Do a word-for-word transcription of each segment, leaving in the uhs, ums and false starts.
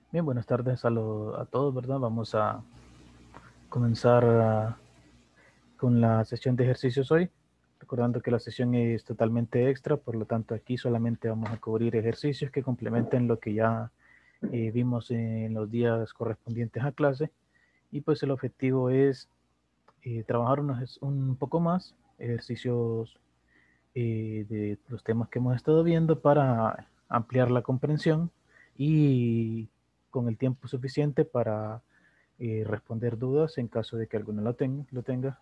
Bien, buenas tardes a, lo- a todos, ¿verdad? Vamos a comenzar ah, con la sesión de ejercicios hoy, recordando que la sesión es totalmente extra, por lo tanto aquí solamente vamos a cubrir ejercicios que complementen lo que ya eh, vimos en los días correspondientes a clase y pues el objetivo es eh, trabajar unos- un poco más, ejercicios eh, de los temas que hemos estado viendo para ampliar la comprensión y con el tiempo suficiente para eh, responder dudas en caso de que alguno lo, ten, lo tenga.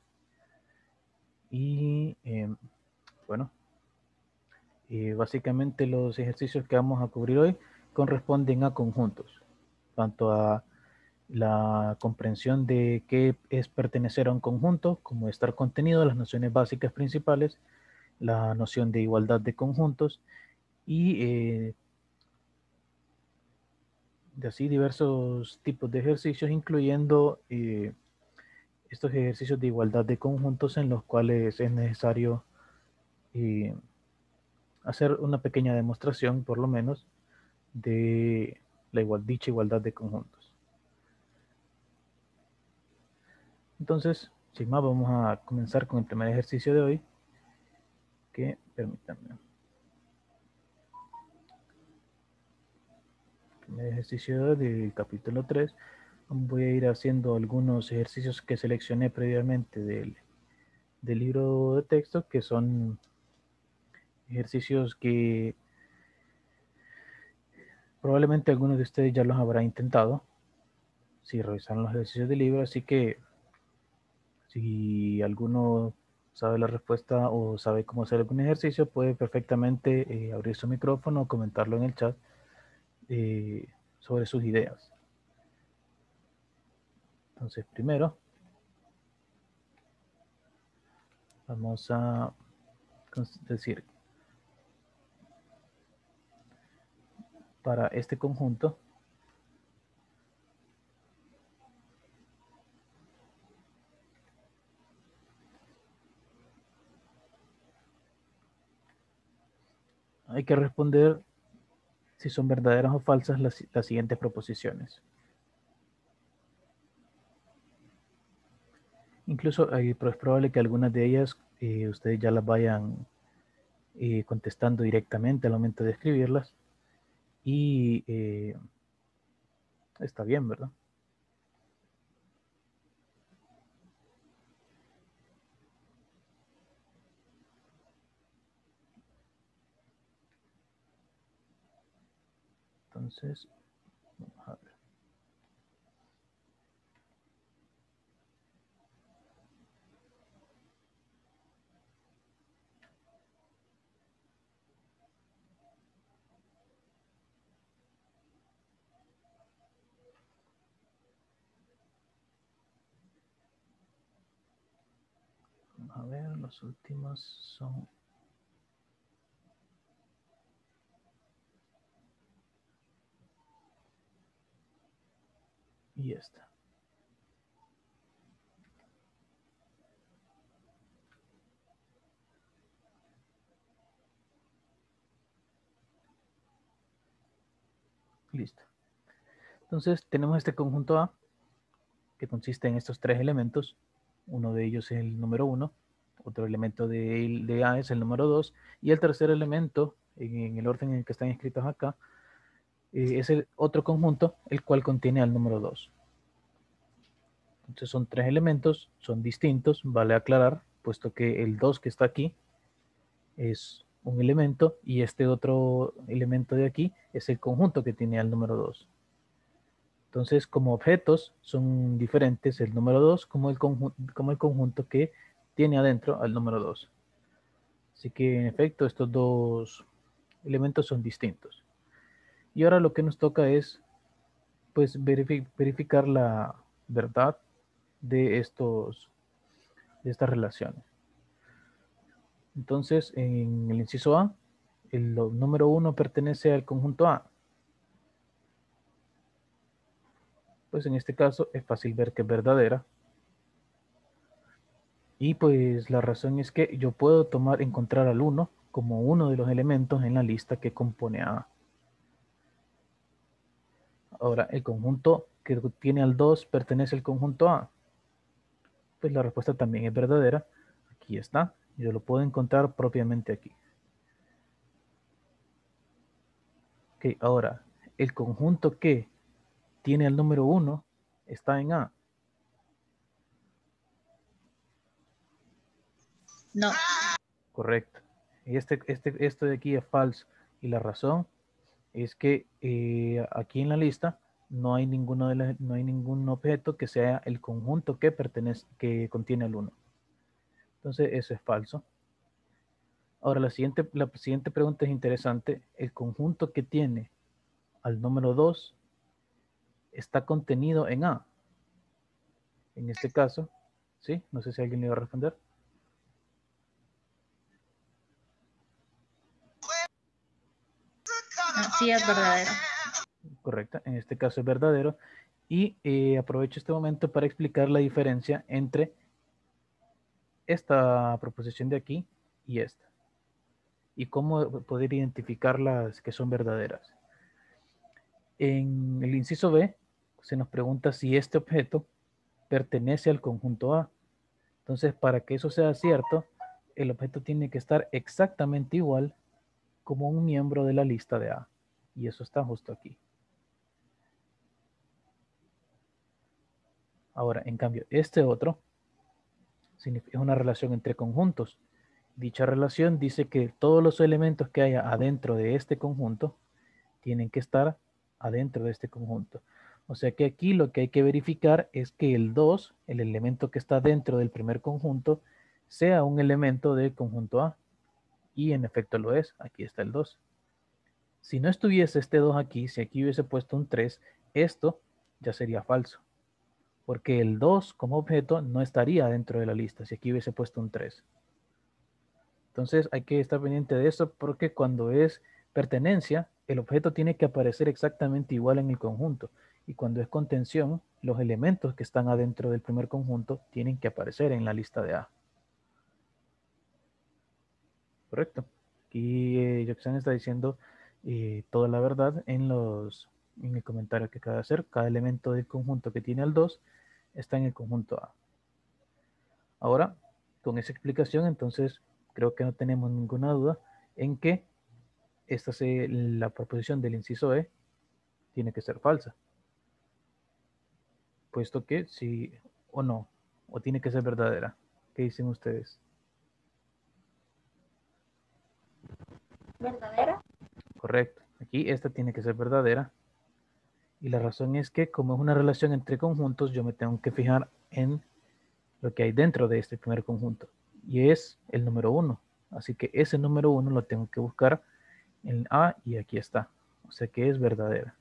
Y eh, bueno, eh, básicamente los ejercicios que vamos a cubrir hoy corresponden a conjuntos, tanto a la comprensión de qué es pertenecer a un conjunto, como estar contenido, las nociones básicas principales, la noción de igualdad de conjuntos y eh, de así diversos tipos de ejercicios, incluyendo eh, estos ejercicios de igualdad de conjuntos en los cuales es necesario eh, hacer una pequeña demostración, por lo menos, de la igual, dicha igualdad de conjuntos. Entonces, sin más, vamos a comenzar con el primer ejercicio de hoy, que permítanme. El primer ejercicio del capítulo tres. Voy a ir haciendo algunos ejercicios que seleccioné previamente del, del libro de texto, que son ejercicios que probablemente algunos de ustedes ya los habrá intentado si revisaron los ejercicios del libro, así que si alguno sabe la respuesta o sabe cómo hacer algún ejercicio, puede perfectamente eh, abrir su micrófono o comentarlo en el chat eh, sobre sus ideas. Entonces, primero vamos a decir, para este conjunto, hay que responder si son verdaderas o falsas las, las siguientes proposiciones. Incluso eh, es probable que algunas de ellas eh, ustedes ya las vayan eh, contestando directamente al momento de escribirlas y eh, está bien, ¿verdad? Entonces, vamos a ver. Vamos a ver, los últimos son... Y esta. Listo. Entonces, tenemos este conjunto A, que consiste en estos tres elementos. Uno de ellos es el número uno, otro elemento de, de A es el número dos, y el tercer elemento, en el orden en el que están escritos acá, eh, es el otro conjunto, el cual contiene al número dos. Entonces son tres elementos, son distintos, vale aclarar, puesto que el dos que está aquí es un elemento y este otro elemento de aquí es el conjunto que tiene al número dos. Entonces, como objetos son diferentes el número dos como el, como el conjunto que tiene adentro al número dos. Así que en efecto estos dos elementos son distintos. Y ahora lo que nos toca es pues verific verificar la verdad de estos de estas relaciones. Entonces, en el inciso A, el número uno pertenece al conjunto A. Pues en este caso es fácil ver que es verdadera. Y pues la razón es que yo puedo tomar, encontrar al uno como uno de los elementos en la lista que compone A. Ahora, el conjunto que tiene al dos pertenece al conjunto A. Pues la respuesta también es verdadera. Aquí está. Yo lo puedo encontrar propiamente aquí. Ok, ahora, el conjunto que tiene el número uno está en A. No. Correcto. Este, este, esto de aquí es falso. Y la razón es que eh, aquí en la lista no hay, ninguno de las, no hay ningún objeto que sea el conjunto que pertenece, que contiene el uno. Entonces eso es falso. Ahora la siguiente, la siguiente pregunta es interesante. El conjunto que tiene al número dos está contenido en A. En este caso, ¿sí? No sé si alguien le va a responder. Sí, es verdadero. Correcto, en este caso es verdadero. Y eh, aprovecho este momento para explicar la diferencia entre esta proposición de aquí y esta. Y cómo poder identificar las que son verdaderas. En el inciso B se nos pregunta si este objeto pertenece al conjunto A. Entonces, para que eso sea cierto, el objeto tiene que estar exactamente igual como un miembro de la lista de A. Y eso está justo aquí. Ahora, en cambio, este otro es una relación entre conjuntos. Dicha relación dice que todos los elementos que haya adentro de este conjunto tienen que estar adentro de este conjunto. O sea que aquí lo que hay que verificar es que el dos, el elemento que está dentro del primer conjunto, sea un elemento del conjunto A. Y en efecto lo es. Aquí está el dos. Si no estuviese este dos aquí, si aquí hubiese puesto un tres, esto ya sería falso. Porque el dos como objeto no estaría dentro de la lista si aquí hubiese puesto un tres. Entonces hay que estar pendiente de eso porque cuando es pertenencia, el objeto tiene que aparecer exactamente igual en el conjunto. Y cuando es contención, los elementos que están adentro del primer conjunto tienen que aparecer en la lista de A. Correcto. Aquí eh, Joxan está diciendo eh, toda la verdad en, los, en el comentario que acaba de hacer. Cada elemento del conjunto que tiene al dos está en el conjunto A. Ahora, con esa explicación, entonces creo que no tenemos ninguna duda en que esta se, la proposición del inciso E tiene que ser falsa. Puesto que sí o no, o tiene que ser verdadera. ¿Qué dicen ustedes? ¿Verdadera? Correcto. Aquí esta tiene que ser verdadera. Y la razón es que como es una relación entre conjuntos, yo me tengo que fijar en lo que hay dentro de este primer conjunto. Y es el número uno. Así que ese número uno lo tengo que buscar en A y aquí está. O sea que es verdadera.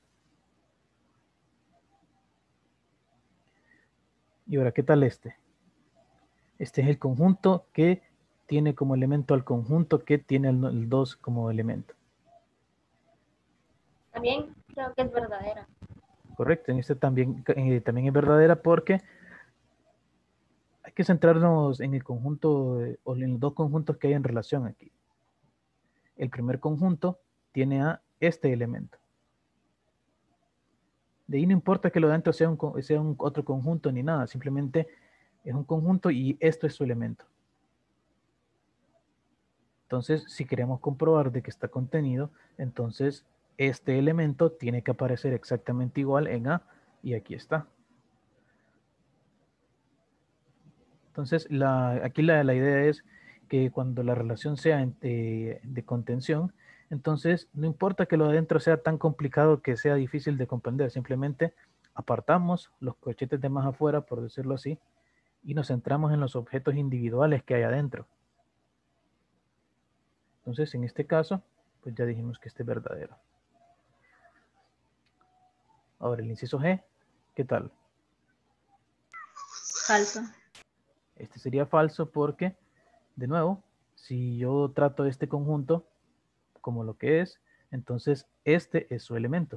Y ahora, ¿qué tal este? Este es el conjunto que tiene como elemento al conjunto que tiene el dos como elemento. También creo que es verdadera. Correcto, en este también, eh, también es verdadera porque hay que centrarnos en el conjunto eh, o en los dos conjuntos que hay en relación aquí. El primer conjunto tiene a este elemento. De ahí no importa que lo de adentro sea un, sea un otro conjunto ni nada, simplemente es un conjunto y esto es su elemento. Entonces, si queremos comprobar de que está contenido, entonces este elemento tiene que aparecer exactamente igual en A y aquí está. Entonces, la, aquí la, la idea es que cuando la relación sea de, de contención, entonces no importa que lo de adentro sea tan complicado que sea difícil de comprender, simplemente apartamos los corchetes de más afuera, por decirlo así, y nos centramos en los objetos individuales que hay adentro. Entonces, en este caso, pues ya dijimos que este es verdadero. Ahora, el inciso G, ¿qué tal? Falso. Este sería falso porque, de nuevo, si yo trato este conjunto como lo que es, entonces este es su elemento.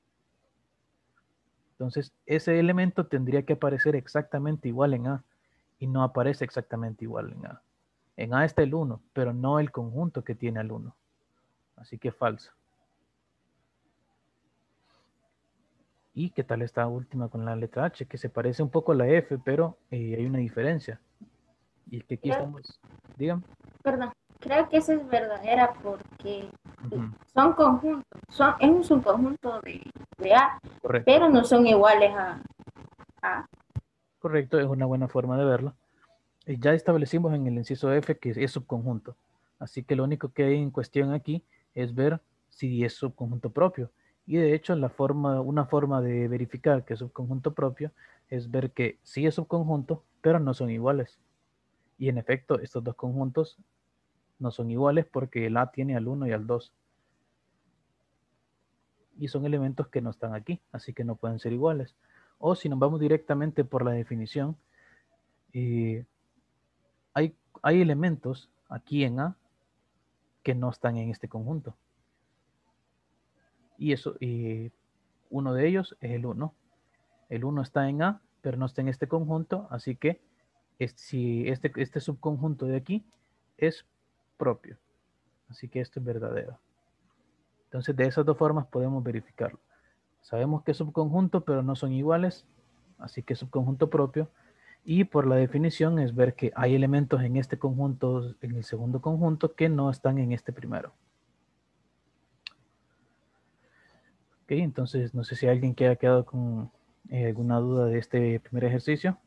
Entonces, ese elemento tendría que aparecer exactamente igual en A y no aparece exactamente igual en A. En A está el uno, pero no el conjunto que tiene al uno. Así que falso. ¿Y qué tal esta última con la letra H? Que se parece un poco a la F, pero eh, hay una diferencia. Y es que aquí Creo, estamos, digan. perdón, creo que esa es verdadera porque Ujú, son conjuntos, son, es un subconjunto de, de A, correcto, pero no son iguales a A. correcto, es una buena forma de verlo. Y ya establecimos en el inciso F que es subconjunto. Así que lo único que hay en cuestión aquí es ver si es subconjunto propio. Y de hecho, la forma, una forma de verificar que es subconjunto propio es ver que sí es subconjunto, pero no son iguales. Y en efecto, estos dos conjuntos no son iguales porque el A tiene al uno y al dos. Y son elementos que no están aquí, así que no pueden ser iguales. O si nos vamos directamente por la definición, eh, hay, hay elementos aquí en A que no están en este conjunto. Y eso, y uno de ellos es el uno. El uno está en A, pero no está en este conjunto, así que es, si este, este subconjunto de aquí es propio. Así que esto es verdadero. Entonces, de esas dos formas podemos verificarlo. Sabemos que es subconjunto, pero no son iguales, así que es subconjunto propio. Y por la definición es ver que hay elementos en este conjunto, en el segundo conjunto, que no están en este primero. Ok, entonces no sé si alguien que haya quedado con eh, alguna duda de este primer ejercicio.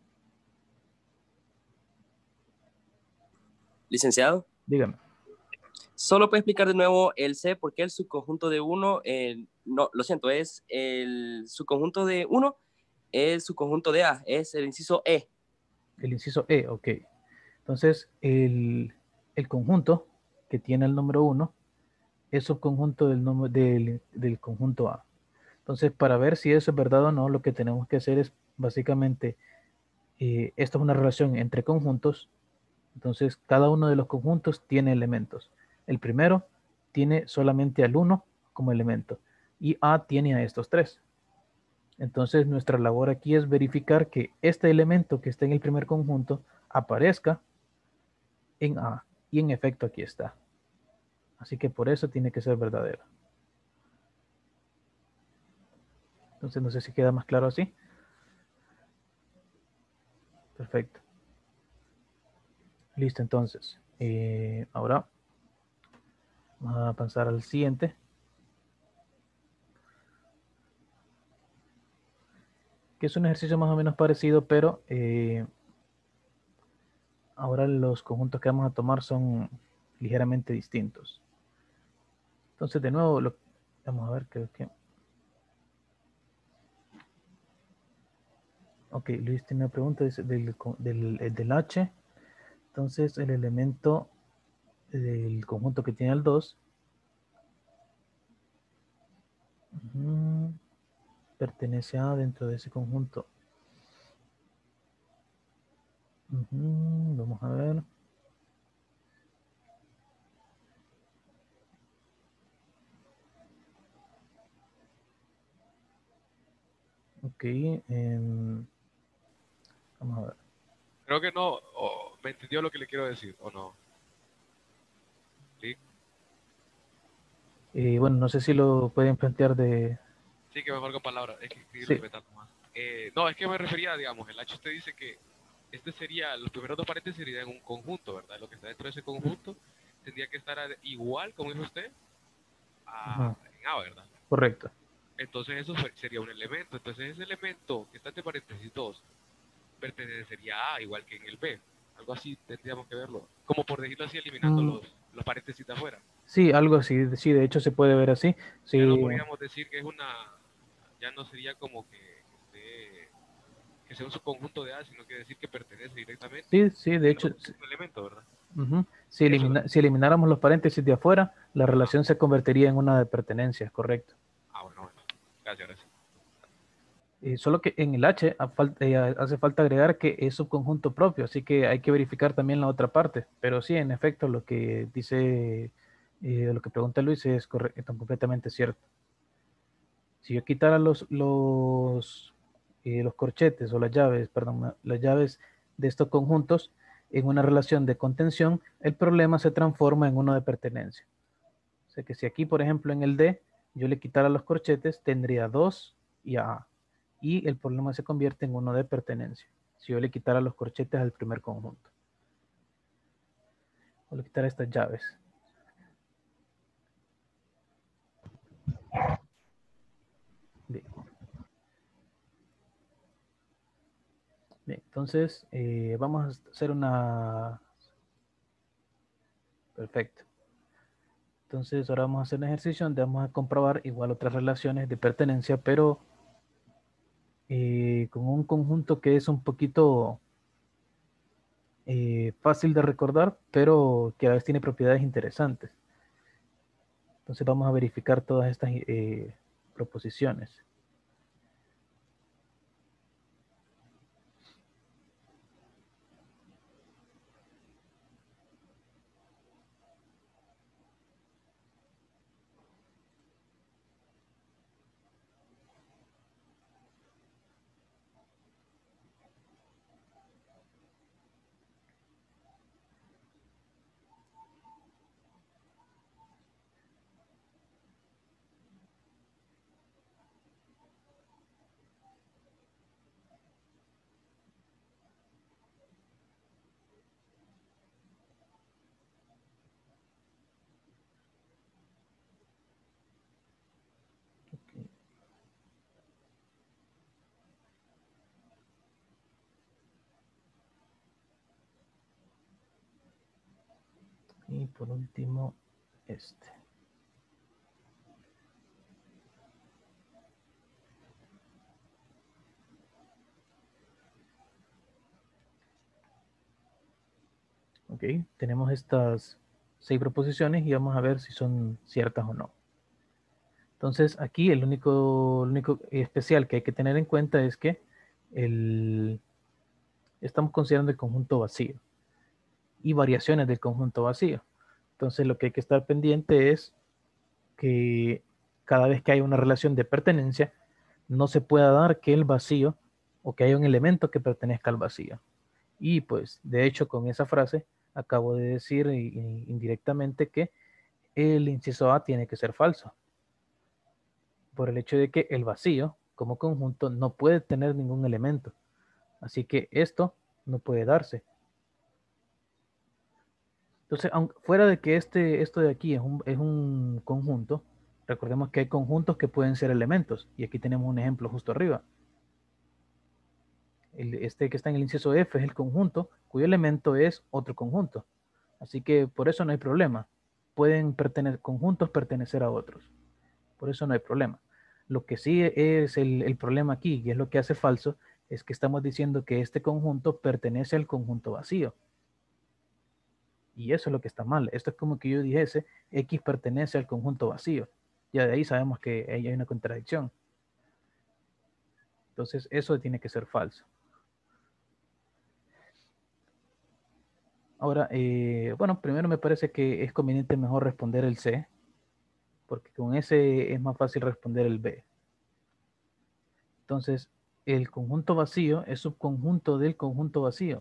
Licenciado, Dígame. ¿solo puede explicar de nuevo el C? Porque el subconjunto de uno, eh, no, lo siento, es el subconjunto de uno, es el subconjunto de A, es el inciso E. El inciso E, ok. Entonces, el, el conjunto que tiene el número uno es subconjunto del, número, del, del conjunto A. Entonces, para ver si eso es verdad o no, lo que tenemos que hacer es básicamente, eh, esto es una relación entre conjuntos. Entonces, cada uno de los conjuntos tiene elementos. El primero tiene solamente al uno como elemento y A tiene a estos tres. Entonces, nuestra labor aquí es verificar que este elemento que está en el primer conjunto aparezca en A. Y en efecto aquí está. Así que por eso tiene que ser verdadero. Entonces, no sé si queda más claro así. Perfecto. Listo, entonces. Eh, ahora vamos a pasar al siguiente. Que es un ejercicio más o menos parecido, pero eh, ahora los conjuntos que vamos a tomar son ligeramente distintos. Entonces, de nuevo, lo, vamos a ver, creo que... Ok, Luis tiene una pregunta dice, del, del, del H. Entonces, el elemento del conjunto que tiene el dos uh, pertenece a dentro de ese conjunto. Uh, vamos a ver. Ok, eh, vamos a ver. Creo que no, o me entendió lo que le quiero decir, o no. ¿Sí? Eh, bueno, no sé si lo pueden plantear de... Sí, que mejor con palabras, es que escribirlo Sí, se me tanto más. Eh, no, es que me refería, digamos, el H usted dice que este sería, los primeros dos paréntesis serían un conjunto, ¿verdad? Lo que está dentro de ese conjunto tendría que estar a- igual, como dijo usted, a, uh, en A, ¿verdad? correcto. Entonces eso fue- sería un elemento. Entonces ese elemento que está entre paréntesis dos pertenecería a A, igual que en el B. Algo así tendríamos que verlo. Como por decirlo así, eliminando Mm, los, los paréntesis de afuera. sí, algo así. Sí, de hecho se puede ver así. Ya no Sí, podríamos decir que es una, ya no sería como que, esté- que sea un subconjunto de A, sino que decir que pertenece directamente sí, sí, de y hecho, no sí, un elemento, ¿verdad? ujú. Si, Eso es lo elimina- que... si elimináramos los paréntesis de afuera, la Ajá. relación se convertiría en una de pertenencia, correcto. Ah, bueno, bueno. Gracias, gracias. Eh, solo que en el H ha fal- eh, hace falta agregar que es subconjunto propio, así que hay que verificar también la otra parte. Pero sí, en efecto, lo que dice, eh, lo que pregunta Luis es correcto, completamente cierto. Si yo quitara los, los, eh, los corchetes o las llaves, perdón, las llaves de estos conjuntos en una relación de contención, el problema se transforma en uno de pertenencia. O sea que si aquí, por ejemplo, en el D, yo le quitara los corchetes, tendría dos y a A. Y el problema se convierte en uno de pertenencia. Si yo le quitara los corchetes al primer conjunto. O le quitara estas llaves. Bien. Bien, entonces eh, vamos a hacer una... Perfecto. Entonces ahora vamos a hacer un ejercicio donde vamos a comprobar igual otras relaciones de pertenencia, pero eh, con un conjunto que es un poquito eh, fácil de recordar, pero que a veces tiene propiedades interesantes. Entonces vamos a verificar todas estas eh, proposiciones. Y por último, este. Ok, tenemos estas seis proposiciones y vamos a ver si son ciertas o no. Entonces aquí el único, el único especial que hay que tener en cuenta es que el, estamos considerando el conjunto vacío y variaciones del conjunto vacío. Entonces lo que hay que estar pendiente es que cada vez que hay una relación de pertenencia, no se pueda dar que el vacío o que haya un elemento que pertenezca al vacío. Y pues de hecho con esa frase acabo de decir indirectamente que el inciso A tiene que ser falso. Por el hecho de que el vacío como conjunto no puede tener ningún elemento. Así que esto no puede darse. Entonces, aunque fuera de que este, esto de aquí es un, es un conjunto, recordemos que hay conjuntos que pueden ser elementos. Y aquí tenemos un ejemplo justo arriba. El, este que está en el inciso F es el conjunto, cuyo elemento es otro conjunto. Así que por eso no hay problema. Pueden pertenecer, conjuntos pertenecer a otros. Por eso no hay problema. Lo que sí es el, el problema aquí, y es lo que hace falso, es que estamos diciendo que este conjunto pertenece al conjunto vacío. Y eso es lo que está mal. Esto es como que yo dijese, X pertenece al conjunto vacío. Ya de ahí sabemos que ahí hay una contradicción. Entonces eso tiene que ser falso. Ahora, eh, bueno, primero me parece que es conveniente mejor responder el C, porque con ese es más fácil responder el B. Entonces, el conjunto vacío es subconjunto del conjunto vacío.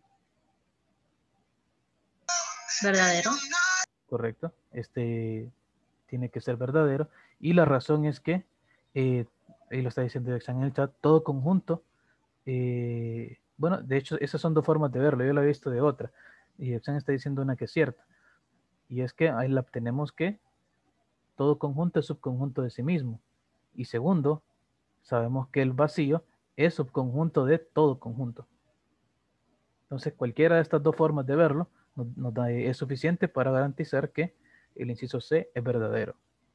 ¿Verdadero? Correcto. Este tiene que ser verdadero. Y la razón es que, eh, ahí lo está diciendo Exan en el chat, todo conjunto, eh, bueno, de hecho, esas son dos formas de verlo. Yo lo he visto de otra. Y Exan está diciendo una que es cierta. Y es que ahí la tenemos que todo conjunto es subconjunto de sí mismo. Y segundo, sabemos que el vacío es subconjunto de todo conjunto. Entonces, cualquiera de estas dos formas de verlo nos, nos da, es suficiente para garantizar que el inciso C es verdadero.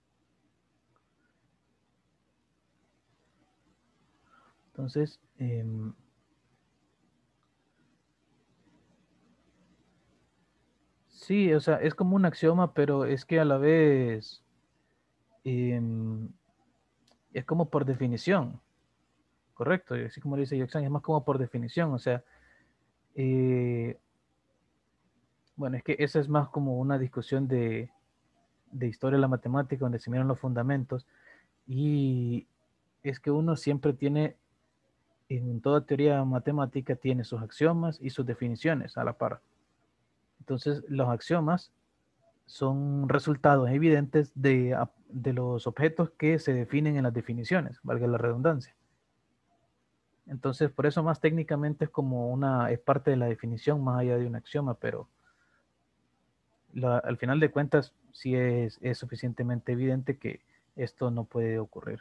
Entonces, eh, sí, o sea, es como un axioma, pero es que a la vez eh, es como por definición, correcto, y así como lo dice Jackson, es más como por definición, o sea, eh, bueno, es que esa es más como una discusión de, de historia de la matemática, donde se miran los fundamentos, y es que uno siempre tiene, en toda teoría matemática, tiene sus axiomas y sus definiciones a la par. Entonces, los axiomas son resultados evidentes de, de los objetos que se definen en las definiciones, valga la redundancia. Entonces, por eso más técnicamente es como una, es parte de la definición más allá de un axioma, pero la, al final de cuentas sí es, es suficientemente evidente que esto no puede ocurrir.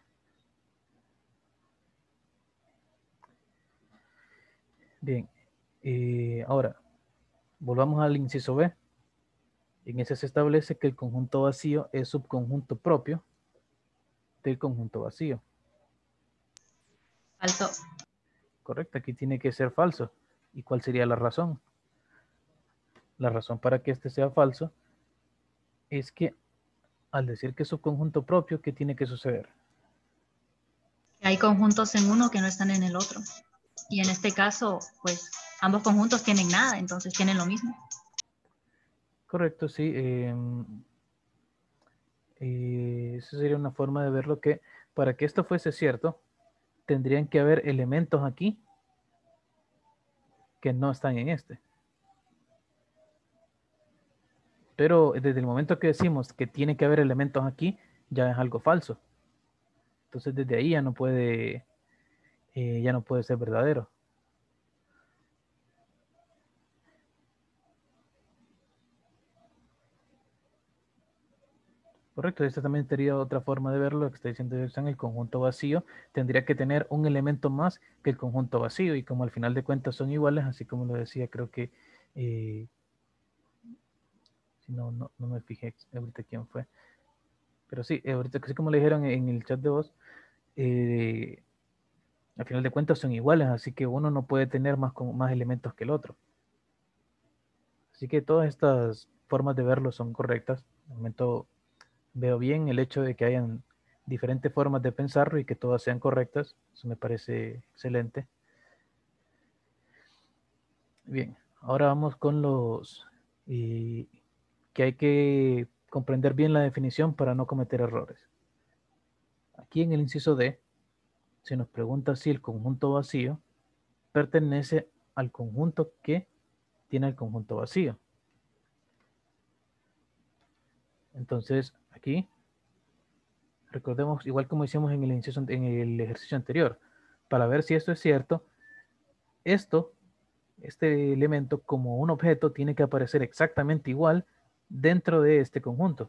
Bien, eh, ahora volvamos al inciso B. En ese se establece que el conjunto vacío es subconjunto propio del conjunto vacío. Falso. Correcto, aquí tiene que ser falso. ¿Y cuál sería la razón? La razón para que este sea falso es que al decir que es subconjunto propio, ¿qué tiene que suceder? Hay conjuntos en uno que no están en el otro. Y en este caso, pues ambos conjuntos tienen nada, entonces tienen lo mismo. Correcto, sí. Eh, eh, esa sería una forma de verlo que para que esto fuese cierto, tendrían que haber elementos aquí que no están en este. Pero desde el momento que decimos que tiene que haber elementos aquí, ya es algo falso. Entonces desde ahí ya no puede, eh, ya no puede ser verdadero. Correcto, esta también sería otra forma de verlo, lo que está diciendo en el conjunto vacío tendría que tener un elemento más que el conjunto vacío, y como al final de cuentas son iguales, así como lo decía, creo que eh, si no, no, no me fijé ahorita quién fue, pero sí, ahorita así como le dijeron en el chat de voz, eh, al final de cuentas son iguales, así que uno no puede tener más, más elementos que el otro. Así que todas estas formas de verlo son correctas. De momento veo bien el hecho de que hayan diferentes formas de pensarlo y que todas sean correctas. Eso me parece excelente. Bien, ahora vamos con los eh, que hay que comprender bien la definición para no cometer errores. Aquí en el inciso D se nos pregunta si el conjunto vacío pertenece al conjunto que tiene el conjunto vacío. Entonces, aquí, recordemos, igual como hicimos en el, inciso, en el ejercicio anterior, para ver si esto es cierto, esto, este elemento como un objeto tiene que aparecer exactamente igual dentro de este conjunto.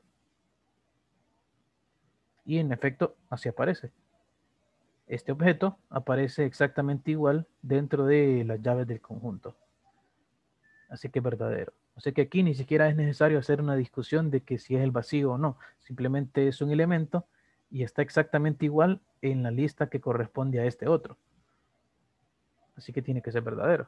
Y en efecto, así aparece. Este objeto aparece exactamente igual dentro de las llaves del conjunto. Así que es verdadero. O sea que aquí ni siquiera es necesario hacer una discusión de que si es el vacío o no. Simplemente es un elemento y está exactamente igual en la lista que corresponde a este otro. Así que tiene que ser verdadero.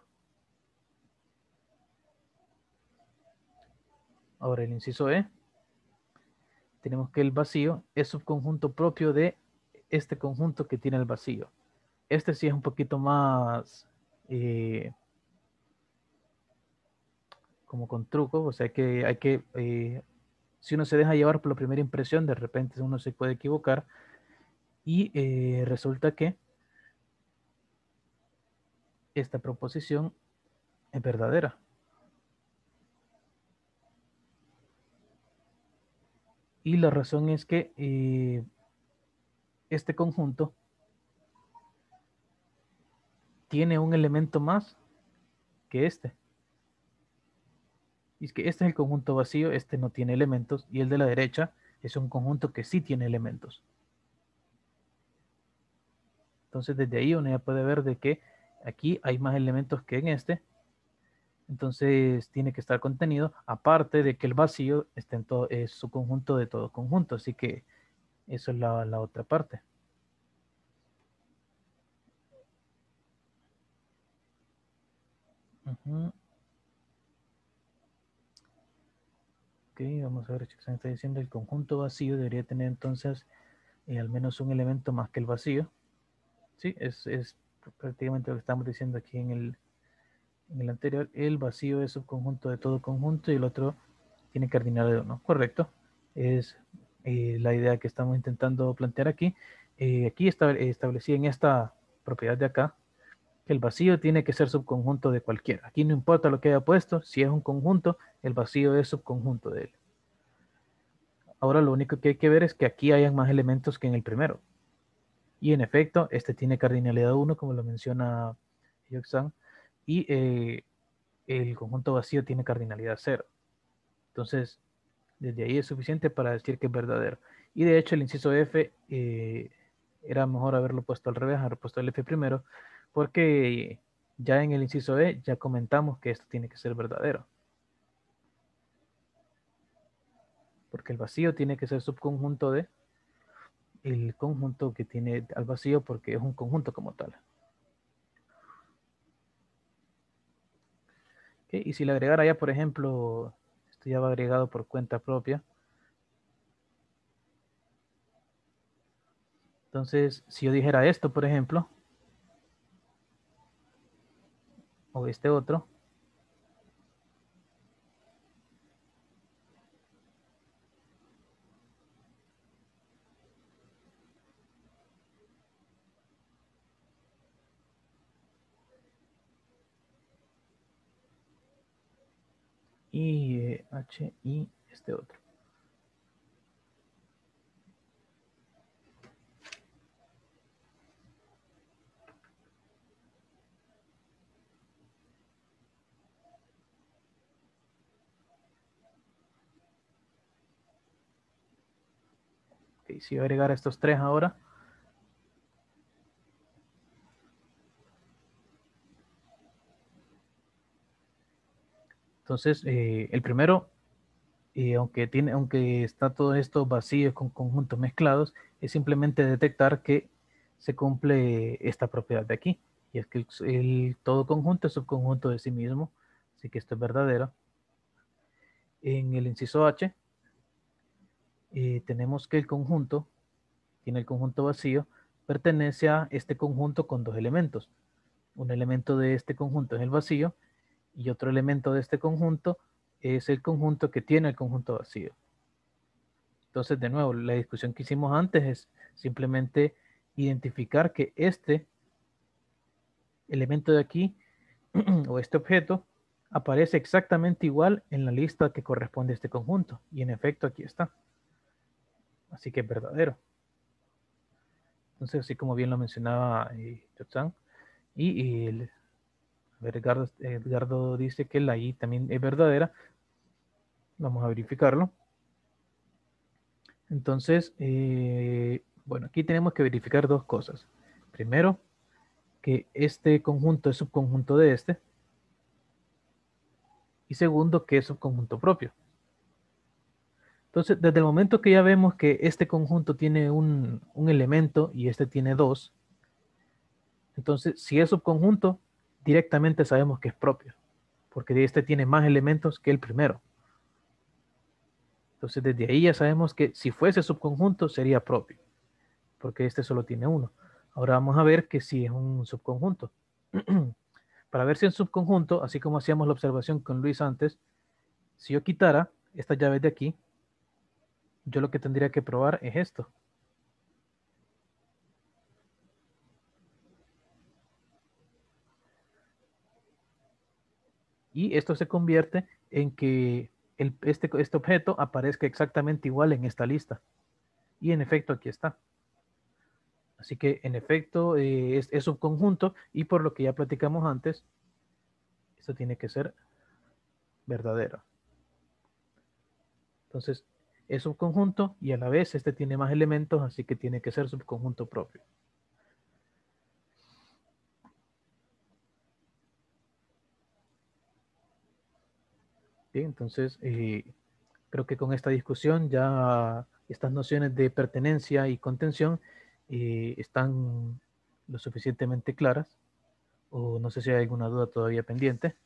Ahora el inciso E. Tenemos que el vacío es subconjunto propio de este conjunto que tiene el vacío. Este sí es un poquito más eh, como con truco, o sea que hay que, eh, si uno se deja llevar por la primera impresión, de repente uno se puede equivocar y eh, resulta que esta proposición es verdadera. Y la razón es que eh, este conjunto tiene un elemento más que este. Y es que este es el conjunto vacío, este no tiene elementos, y el de la derecha es un conjunto que sí tiene elementos. Entonces desde ahí uno ya puede ver de que aquí hay más elementos que en este. Entonces tiene que estar contenido, aparte de que el vacío está en todo, es su conjunto de todo conjunto. Así que eso es la, la otra parte. Uh-huh. Ok, vamos a ver qué se está diciendo. El conjunto vacío debería tener entonces eh, al menos un elemento más que el vacío. Sí, es, es prácticamente lo que estamos diciendo aquí en el, en el anterior. El vacío es subconjunto de todo conjunto y el otro tiene cardinal de uno. Correcto. Es eh, la idea que estamos intentando plantear aquí. Eh, aquí está establecida en esta propiedad de acá que el vacío tiene que ser subconjunto de cualquiera. Aquí no importa lo que haya puesto, si es un conjunto, el vacío es subconjunto de él. Ahora lo único que hay que ver es que aquí hayan más elementos que en el primero. Y en efecto, este tiene cardinalidad uno, como lo menciona Yoxan, y eh, el conjunto vacío tiene cardinalidad cero. Entonces, desde ahí es suficiente para decir que es verdadero. Y de hecho, el inciso F eh, era mejor haberlo puesto al revés, haber puesto el F primero, porque ya en el inciso E ya comentamos que esto tiene que ser verdadero. Porque el vacío tiene que ser subconjunto de el conjunto que tiene al vacío, porque es un conjunto como tal. ¿Okay? Y si le agregara ya, por ejemplo, esto ya va agregado por cuenta propia. Entonces, si yo dijera esto, por ejemplo, o este otro, y eh, H y este otro. Okay, si yo agregara estos tres ahora, entonces eh, el primero, eh, aunque tiene, aunque está todo esto vacío con conjuntos mezclados, es simplemente detectar que se cumple esta propiedad de aquí. Y es que el, el todo conjunto es subconjunto de sí mismo, así que esto es verdadero. En el inciso H, eh, tenemos que el conjunto, tiene el conjunto vacío, pertenece a este conjunto con dos elementos. Un elemento de este conjunto es el vacío y otro elemento de este conjunto es el conjunto que tiene el conjunto vacío. Entonces, de nuevo, la discusión que hicimos antes es simplemente identificar que este elemento de aquí o este objeto aparece exactamente igual en la lista que corresponde a este conjunto. Y en efecto, aquí está. Así que es verdadero. Entonces, así como bien lo mencionaba eh, Yotzan, y, y el, a ver, Edgardo, Edgardo dice que la I también es verdadera. Vamos a verificarlo. Entonces, eh, bueno, aquí tenemos que verificar dos cosas. Primero, que este conjunto es subconjunto de este. Y segundo, que es subconjunto propio. Entonces, desde el momento que ya vemos que este conjunto tiene un, un elemento y este tiene dos, entonces, si es subconjunto, directamente sabemos que es propio, porque este tiene más elementos que el primero. Entonces, desde ahí ya sabemos que si fuese subconjunto, sería propio, porque este solo tiene uno. Ahora vamos a ver que si es un subconjunto. Para ver si es un subconjunto, así como hacíamos la observación con Luis antes, si yo quitara estas llaves de aquí, yo lo que tendría que probar es esto. Y esto se convierte en que el, este, este objeto aparezca exactamente igual en esta lista. Y en efecto aquí está. Así que en efecto eh, es, es subconjunto y por lo que ya platicamos antes, esto tiene que ser verdadero. Entonces es subconjunto y a la vez este tiene más elementos, así que tiene que ser subconjunto propio. Bien, entonces eh, creo que con esta discusión ya estas nociones de pertenencia y contención eh, están lo suficientemente claras. O no sé si hay alguna duda todavía pendiente.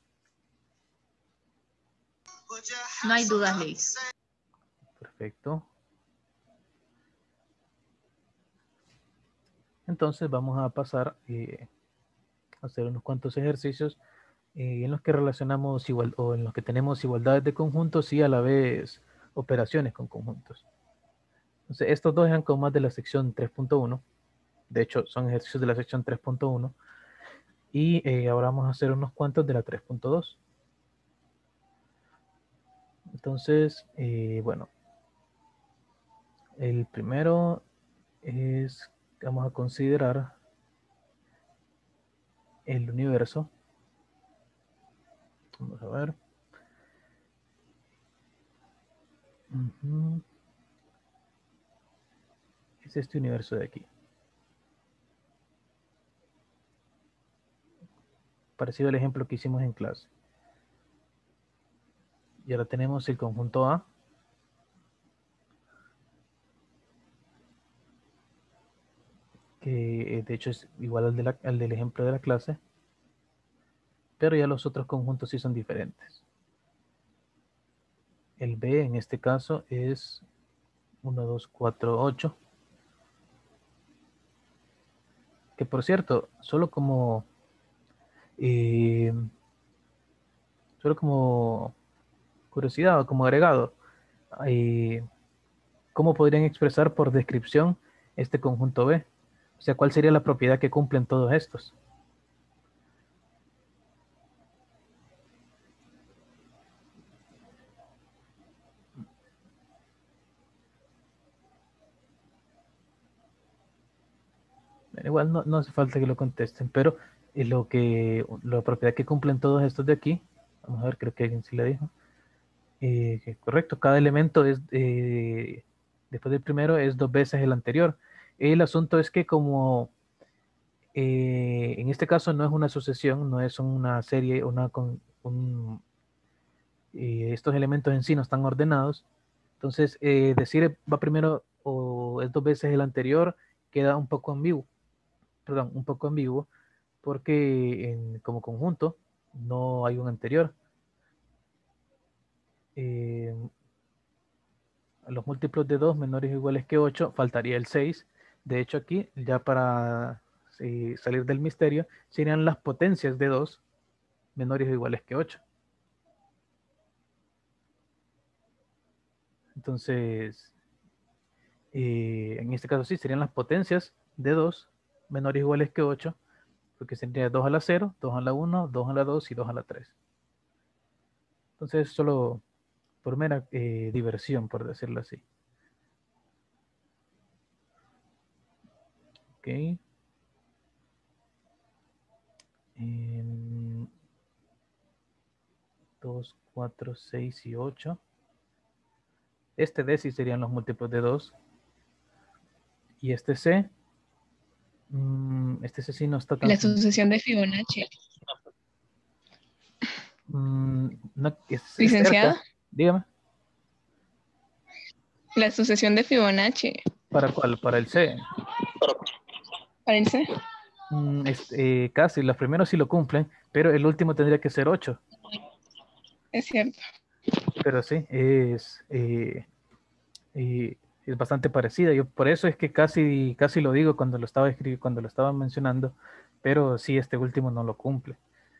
No hay dudas, Luis. Perfecto. Entonces vamos a pasar eh, a hacer unos cuantos ejercicios eh, en los que relacionamos igual o en los que tenemos igualdades de conjuntos y a la vez operaciones con conjuntos. Entonces estos dos eran como más de la sección tres punto uno. De hecho, son ejercicios de la sección tres punto uno. Y eh, ahora vamos a hacer unos cuantos de la tres punto dos. Entonces, eh, bueno, El primero es, vamos a considerar el universo. Vamos a ver. Uh-huh. Es este universo de aquí. Parecido al ejemplo que hicimos en clase. Y ahora tenemos el conjunto A. Que de hecho es igual al, de la, al del ejemplo de la clase. Pero ya los otros conjuntos sí son diferentes. El B en este caso es uno, dos, cuatro, ocho. Que por cierto, solo como eh, solo como curiosidad o como agregado, eh, ¿cómo podrían expresar por descripción este conjunto B? O sea, ¿cuál sería la propiedad que cumplen todos estos? Igual no, no hace falta que lo contesten, pero es lo que, la propiedad que cumplen todos estos de aquí, vamos a ver, creo que alguien sí la dijo. Eh, que correcto, cada elemento es, eh, después del primero es dos veces el anterior. El asunto es que como eh, en este caso no es una sucesión, no es una serie, una con un, eh, estos elementos en sí no están ordenados, entonces eh, decir va primero o es dos veces el anterior queda un poco ambiguo, perdón, un poco ambiguo, porque en, como conjunto no hay un anterior. Eh, los múltiplos de dos menores o iguales que ocho, faltaría el seis. De hecho aquí, ya para eh, salir del misterio, serían las potencias de dos menores o iguales que ocho. Entonces, eh, en este caso sí, serían las potencias de dos menores o iguales que ocho, porque sería dos a la cero, dos a la uno, dos a la dos y dos a la tres. Entonces, solo por mera eh, diversión, por decirlo así. Ok. En dos, cuatro, seis y ocho. Este D sí serían los múltiplos de dos. Y este C, mmm, este C sí no está tan... La sucesión de Fibonacci. Mm, no, es, es Licenciado, cerca. Dígame. la sucesión de Fibonacci. ¿Para cuál? Para el C. Parece. Mm, este, eh, casi, los primeros sí lo cumplen, pero el último tendría que ser ocho. Es cierto. Pero sí, es, eh, eh, es bastante parecida. Yo por eso es que casi, casi lo digo cuando lo estaba escribiendo, cuando lo estaba mencionando, pero sí, este último no lo cumple.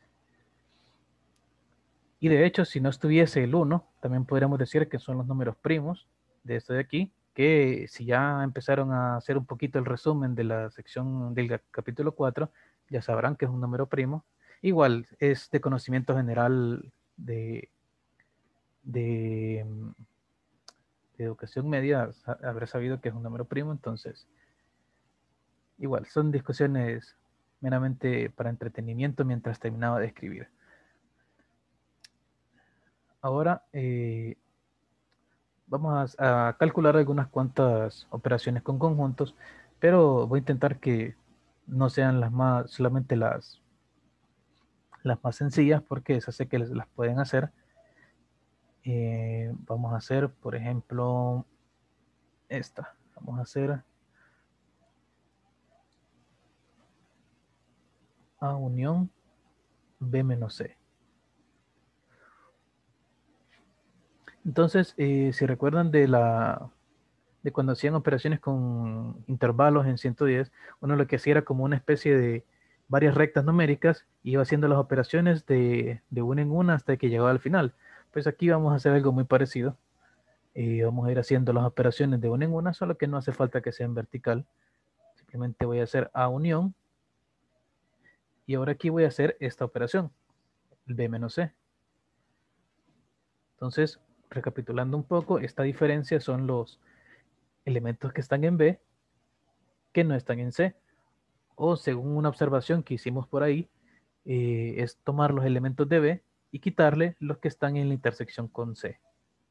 Y de hecho, si no estuviese el uno, también podríamos decir que son los números primos de esto de aquí, que si ya empezaron a hacer un poquito el resumen de la sección del capítulo cuatro, ya sabrán que es un número primo. Igual es de conocimiento general de, de, de educación media, haber sabido que es un número primo, entonces igual son discusiones meramente para entretenimiento mientras terminaba de escribir. Ahora eh, vamos a, a calcular algunas cuantas operaciones con conjuntos, pero voy a intentar que no sean las más, solamente las, las más sencillas, porque esas sé que les- las pueden hacer. Eh, vamos a hacer, por ejemplo, esta. Vamos a hacer A unión B menos C. Entonces, eh, si recuerdan de la de cuando hacían operaciones con intervalos en ciento diez, uno lo que hacía era como una especie de varias rectas numéricas y iba haciendo las operaciones de, de una en una hasta que llegaba al final. Pues aquí vamos a hacer algo muy parecido. Y vamos a ir haciendo las operaciones de una en una, solo que no hace falta que sea en vertical. Simplemente voy a hacer A unión. Y ahora aquí voy a hacer esta operación, el B menos C. Entonces, recapitulando un poco, esta diferencia son los elementos que están en B que no están en C. O según una observación que hicimos por ahí, eh, es tomar los elementos de B y quitarle los que están en la intersección con C.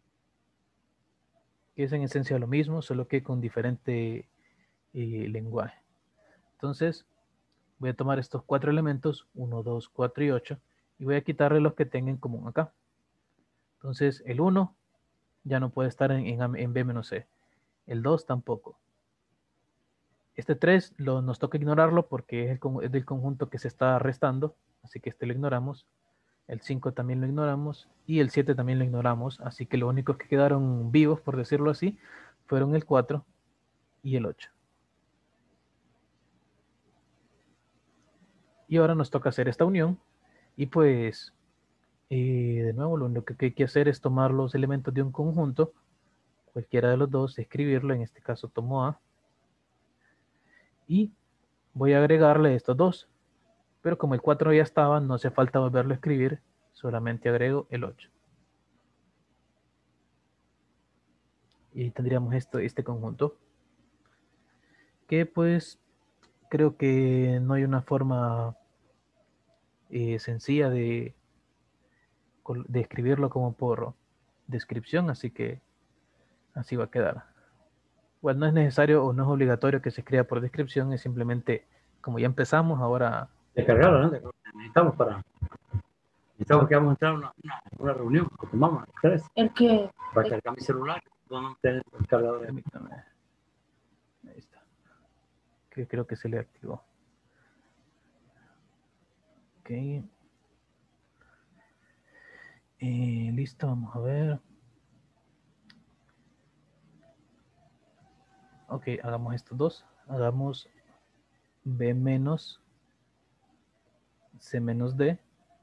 Que es en esencia lo mismo, solo que con diferente eh, lenguaje. Entonces, voy a tomar estos cuatro elementos, uno, dos, cuatro y ocho, y voy a quitarle los que tengan en común acá. Entonces, el uno ya no puede estar en, en, en B menos C. El dos tampoco. Este tres lo, nos toca ignorarlo porque es, el, es del conjunto que se está restando, así que este lo ignoramos. El cinco también lo ignoramos y el siete también lo ignoramos, así que los únicos que quedaron vivos, por decirlo así, fueron el cuatro y el ocho. Y ahora nos toca hacer esta unión y pues eh, de nuevo lo único que hay que hacer es tomar los elementos de un conjunto, cualquiera de los dos, escribirlo, en este caso tomo A, y voy a agregarle estos dos, pero como el cuatro ya estaba, no hace falta volverlo a escribir, solamente agrego el ocho. Y ahí tendríamos esto, este conjunto, que pues creo que no hay una forma eh, sencilla de, de escribirlo como por descripción, así que así va a quedar. Bueno, no es necesario o no es obligatorio que se escriba por descripción, es simplemente, como ya empezamos, ahora... Descargarlo, ¿no? Necesitamos para... Necesitamos que vamos a entrar a una, una, una reunión, porque vamos, tres. El que. Para cargar mi celular, no tener el cargador. Permítame. Ahí está. Que creo que se le activó. Ok. Eh, listo, vamos a ver. Ok, hagamos estos dos. Hagamos B menos C menos D.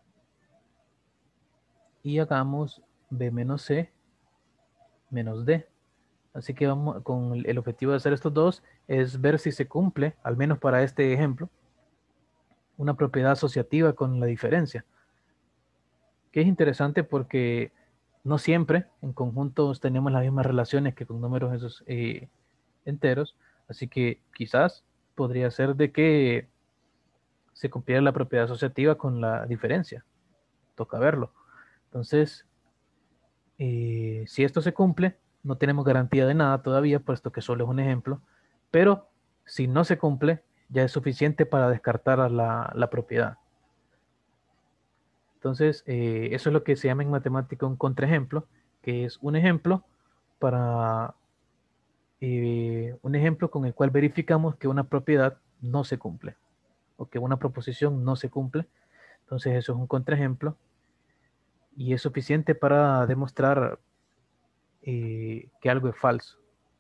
Y hagamos B menos C menos D. Así que vamos con el objetivo de hacer estos dos es ver si se cumple, al menos para este ejemplo, una propiedad asociativa con la diferencia. Que es interesante porque no siempre en conjuntos tenemos las mismas relaciones que con números esos eh, enteros, así que quizás podría ser de que se cumpliera la propiedad asociativa con la diferencia. Toca verlo. Entonces, eh, si esto se cumple, no tenemos garantía de nada todavía, puesto que solo es un ejemplo, pero si no se cumple, ya es suficiente para descartar la, la propiedad. Entonces, eh, eso es lo que se llama en matemática un contraejemplo, que es un ejemplo para eh, un ejemplo con el cual verificamos que una propiedad no se cumple o que una proposición no se cumple. Entonces, eso es un contraejemplo y es suficiente para demostrar eh, que algo es falso.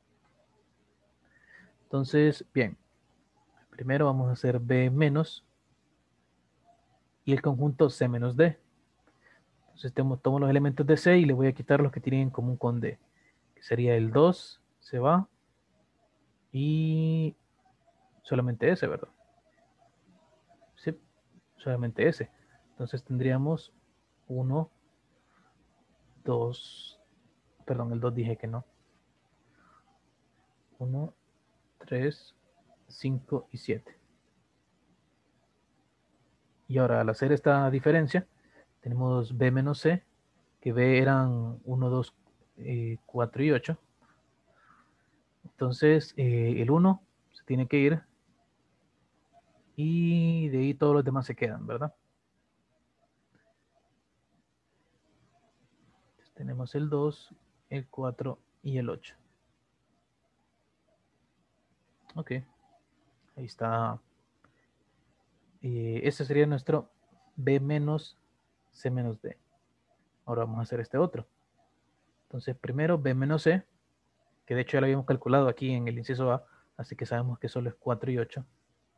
Entonces, bien, primero vamos a hacer B menos y el conjunto C menos D. Entonces tomo, tomo los elementos de C y le voy a quitar los que tienen en común con D, que sería el dos, se va, y solamente ese, ¿verdad? Sí, solamente ese. Entonces tendríamos uno, dos, perdón, el dos dije que no. uno, tres, cinco y siete. Y ahora al hacer esta diferencia, tenemos B menos C, que B eran uno, dos, cuatro y ocho. Entonces eh, el uno se tiene que ir y de ahí todos los demás se quedan, ¿verdad? Entonces, tenemos el dos, el cuatro y el ocho. Ok, ahí está. Eh, ese sería nuestro B menos C menos D. Ahora vamos a hacer este otro. Entonces primero B menos C, que de hecho ya lo habíamos calculado aquí en el inciso A, así que sabemos que solo es cuatro y ocho.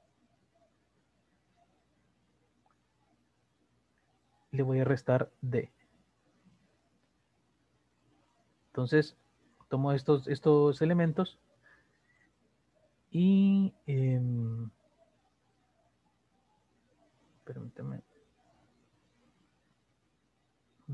Le voy a restar D. Entonces tomo estos, estos elementos y eh, permítame.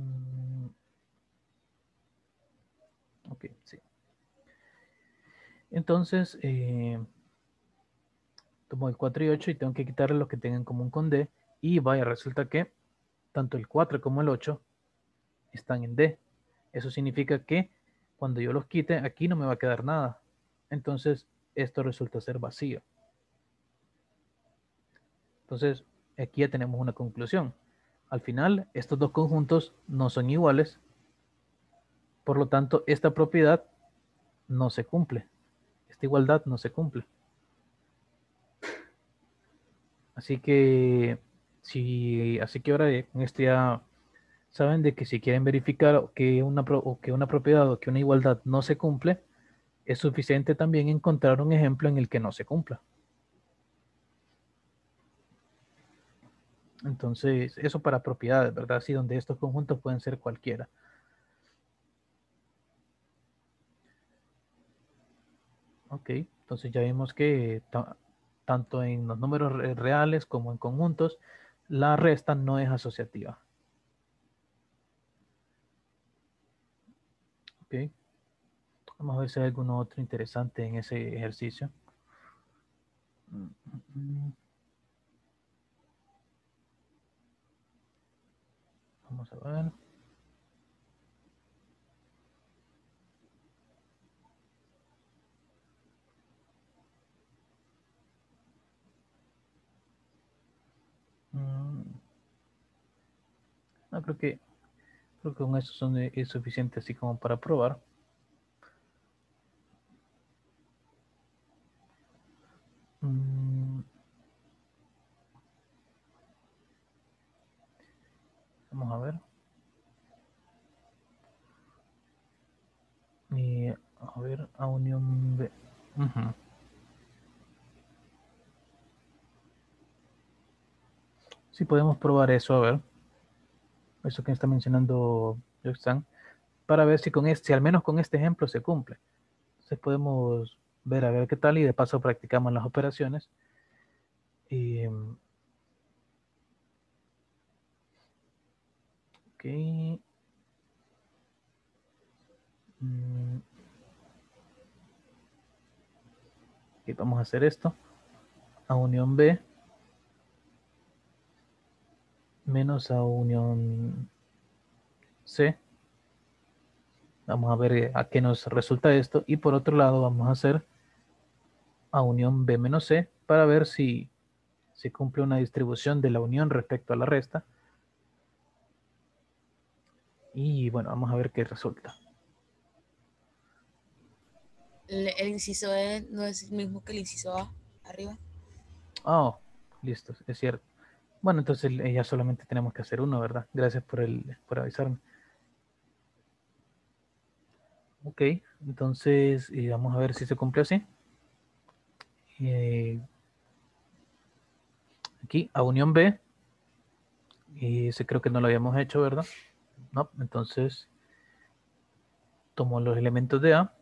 Mm, ok, sí. Entonces, eh, tomo el cuatro y ocho y tengo que quitarle los que tengan en común con D. Y vaya, resulta que tanto el cuatro como el ocho están en D. Eso significa que cuando yo los quite, aquí no me va a quedar nada. Entonces, esto resulta ser vacío. Entonces, aquí ya tenemos una conclusión. Al final, estos dos conjuntos no son iguales. Por lo tanto, esta propiedad no se cumple. Esta igualdad no se cumple. Así que, si, así que ahora en este ya saben de que si quieren verificar que una, pro- o que una propiedad o que una igualdad no se cumple, es suficiente también encontrar un ejemplo en el que no se cumpla. Entonces, eso para propiedades, ¿verdad? Así donde estos conjuntos pueden ser cualquiera. Ok, entonces ya vimos que ta- tanto en los números re- reales como en conjuntos, la resta no es asociativa. Ok, vamos a ver si hay alguno otro interesante en ese ejercicio. Mm, mm, mm. Vamos a ver. Mm, No, creo que, creo que con eso son, eh, es suficiente así como para probar. Mm, Vamos a ver. Y, a ver, a unión B. Ujú. Sí, podemos probar eso, a ver. Eso que está mencionando Joxan, para ver si con este, si al menos con este ejemplo se cumple. Entonces podemos ver a ver qué tal y de paso practicamos las operaciones. Y, ok. Mm, ok, vamos a hacer esto. A unión B menos a unión C. Vamos a ver a qué nos resulta esto. Y por otro lado vamos a hacer a unión B menos C para ver si se cumple una distribución de la unión respecto a la resta. Y bueno, vamos a ver qué resulta. El, el inciso E no es el mismo que el inciso A arriba. Oh, listo, es cierto. Bueno, entonces eh, ya solamente tenemos que hacer uno, ¿verdad? Gracias por, el, por avisarme. Ok, entonces eh, vamos a ver si se cumple así. Eh, aquí, a unión B. Y ese creo que no lo habíamos hecho, ¿verdad? No, entonces tomo los elementos de A.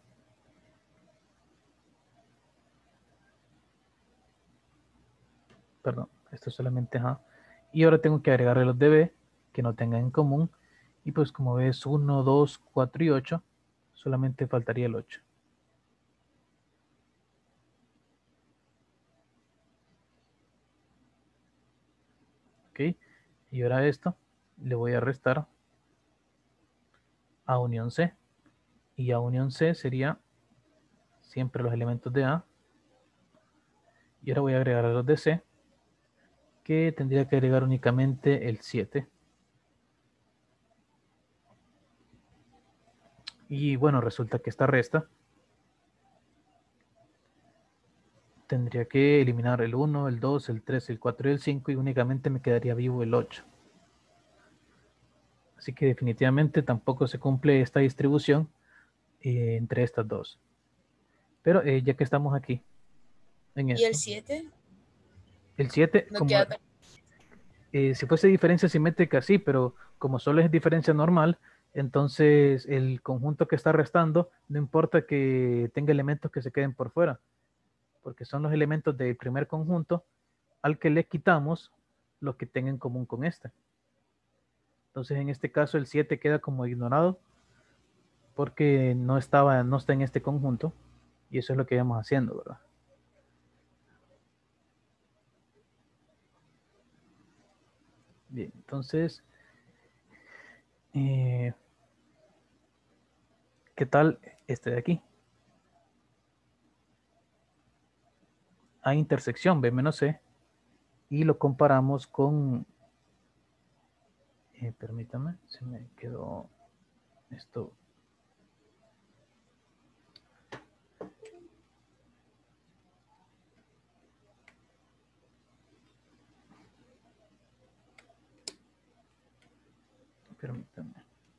Perdón, esto solamente es A. Y ahora tengo que agregarle los de B que no tengan en común. Y pues como ves, uno, dos, cuatro y ocho. Solamente faltaría el ocho. Ok, y ahora esto le voy a restar a unión C. Y a unión C sería siempre los elementos de A. Y ahora voy a agregar a los de C, que tendría que agregar únicamente el siete. Y bueno, resulta que esta resta tendría que eliminar el uno, el dos, el tres, el cuatro y el cinco y únicamente me quedaría vivo el ocho. Así que definitivamente tampoco se cumple esta distribución eh, entre estas dos. Pero eh, ya que estamos aquí en ¿Y el esto, siete? el siete, No como queda tan... eh, si fuese diferencia simétrica, sí, pero como solo es diferencia normal, entonces el conjunto que está restando, no importa que tenga elementos que se queden por fuera, porque son los elementos del primer conjunto al que le quitamos lo que tenga en común con este. Entonces en este caso el siete queda como ignorado porque no estaba, no está en este conjunto. Y eso es lo que vamos haciendo, ¿verdad? Bien, entonces, eh, ¿qué tal este de aquí? A intersección B menos C y lo comparamos con, eh, permítame, se me quedó esto. Permítame.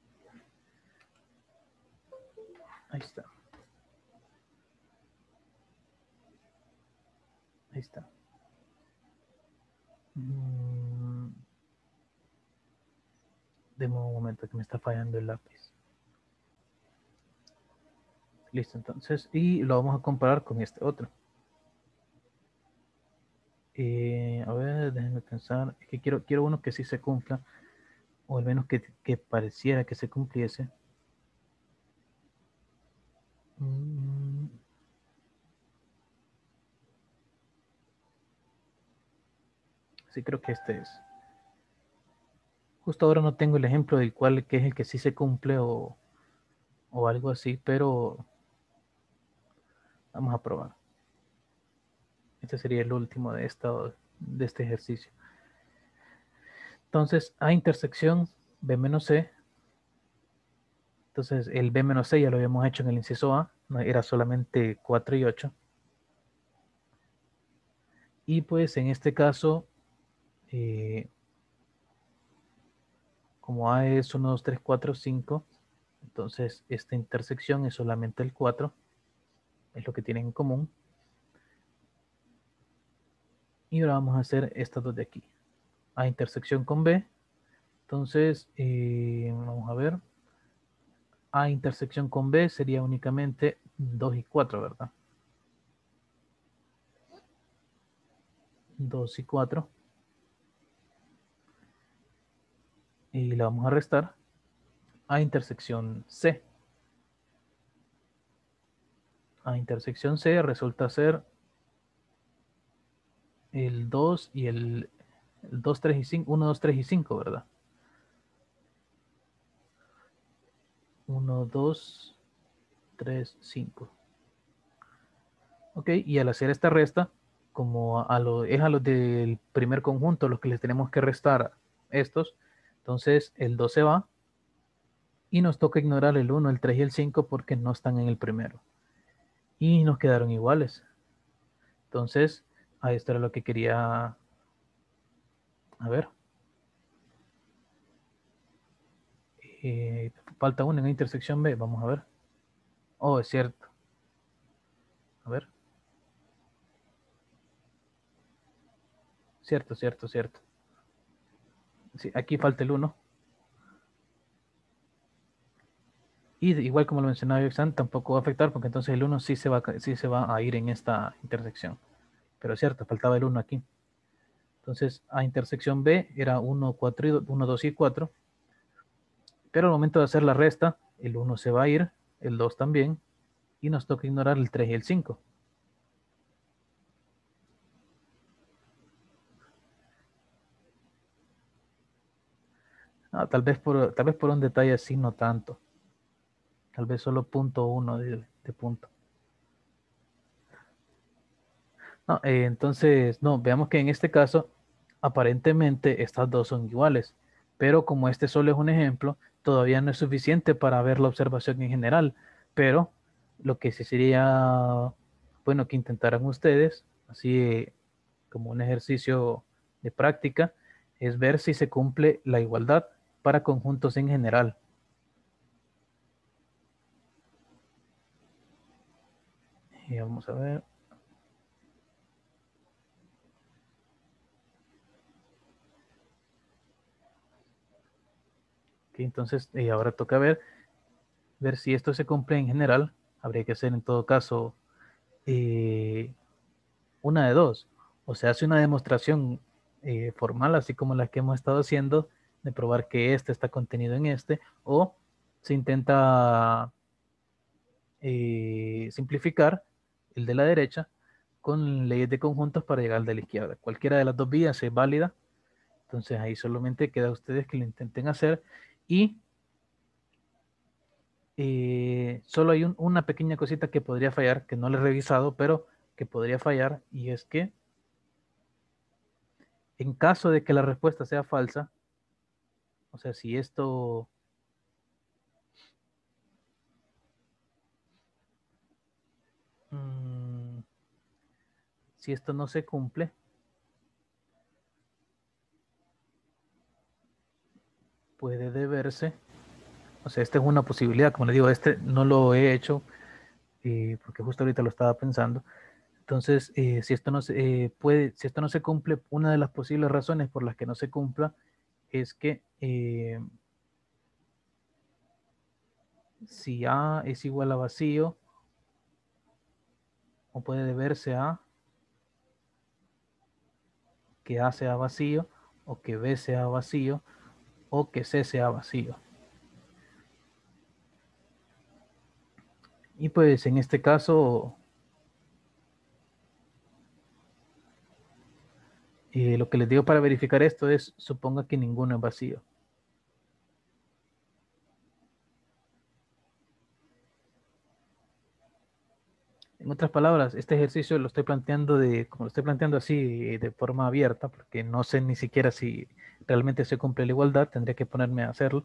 Ahí está. Ahí está. Mm. Deme un momento que me está fallando el lápiz. Listo, entonces, y lo vamos a comparar con este otro. Eh, a ver, déjenme pensar. Es que quiero, quiero uno que sí se cumpla, o al menos que, que pareciera que se cumpliese. Mm. Sí, creo que este es. Justo ahora no tengo el ejemplo del cual que es el que sí se cumple o, o algo así, pero vamos a probar. Este sería el último de, esta, de este ejercicio. Entonces, A intersección B menos C. Entonces, el B menos C ya lo habíamos hecho en el inciso A. No, era solamente cuatro y ocho. Y pues en este caso, eh, como A es uno, dos, tres, cuatro, cinco, entonces esta intersección es solamente el cuatro. Es lo que tienen en común. Y ahora vamos a hacer estas dos de aquí. A intersección con B. Entonces, eh, vamos a ver. A intersección con B sería únicamente dos y cuatro, ¿verdad? dos y cuatro. Y la vamos a restar. A intersección C. A intersección C resulta ser el dos y el, el dos, tres y cinco. uno, dos, tres y cinco, ¿verdad? uno, dos, tres, cinco. Ok, y al hacer esta resta, como a lo, es a los del primer conjunto los que les tenemos que restar estos, entonces el dos se va y nos toca ignorar el uno, el tres y el cinco porque no están en el primero. Y nos quedaron iguales. Entonces, a esto era lo que quería... A ver. Eh, falta uno en la intersección B, vamos a ver. Oh, es cierto. A ver. Cierto, cierto, cierto. Sí, aquí falta el uno. Y igual como lo mencionaba Yoxan, tampoco va a afectar porque entonces el uno sí se, va, sí se va a ir en esta intersección. Pero es cierto, faltaba el uno aquí. Entonces, a intersección B era uno, cuatro y uno, dos y cuatro. Pero al momento de hacer la resta, el uno se va a ir, el dos también, y nos toca ignorar el tres y el cinco. Ah, tal, vez por, tal vez por un detalle así, no tanto. Tal vez solo punto uno de, de punto. No, eh, entonces, no, veamos que en este caso, aparentemente estas dos son iguales. Pero como este solo es un ejemplo, todavía no es suficiente para ver la observación en general. Pero lo que sí sería bueno que intentaran ustedes, así eh, como un ejercicio de práctica, es ver si se cumple la igualdad para conjuntos en general. Y vamos a ver. Okay, entonces, eh, ahora toca ver, ver si esto se cumple en general. Habría que hacer en todo caso eh, una de dos. O se hace una demostración eh, formal, así como la que hemos estado haciendo, de probar que este está contenido en este, o se intenta eh, simplificar el de la derecha, con leyes de conjuntos para llegar al de la izquierda. Cualquiera de las dos vías es válida. Entonces ahí solamente queda a ustedes que lo intenten hacer. Y eh, solo hay un, una pequeña cosita que podría fallar, que no lo he revisado, pero que podría fallar, y es que en caso de que la respuesta sea falsa, o sea, si esto mmm, si esto no se cumple, puede deberse, o sea, esta es una posibilidad, como les digo, este no lo he hecho eh, porque justo ahorita lo estaba pensando. Entonces, eh, si esto no se eh, puede, si esto no se cumple, una de las posibles razones por las que no se cumpla es que eh, si A es igual a vacío, o puede deberse a que A sea vacío, o que B sea vacío, o que C sea vacío. Y pues en este caso, eh, lo que les digo para verificar esto es, suponga que ninguno es vacío. En otras palabras, este ejercicio lo estoy planteando de, como lo estoy planteando así, de forma abierta, porque no sé ni siquiera si realmente se cumple la igualdad, tendría que ponerme a hacerlo.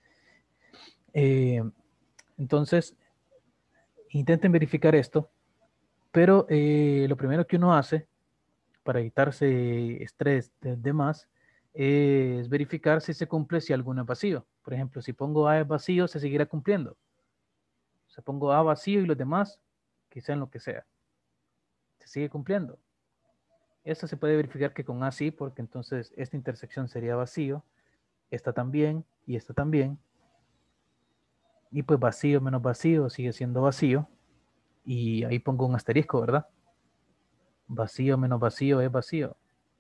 Eh, entonces, intenten verificar esto, pero eh, lo primero que uno hace para evitarse estrés de, de más es verificar si se cumple si alguno es vacío. Por ejemplo, si pongo A es vacío, se seguirá cumpliendo. Si pongo A vacío y los demás, que sean lo que sea, se sigue cumpliendo. Esto se puede verificar que con A sí, porque entonces esta intersección sería vacío, esta también y esta también. Y pues vacío menos vacío sigue siendo vacío. Y ahí pongo un asterisco, ¿verdad? Vacío menos vacío es vacío.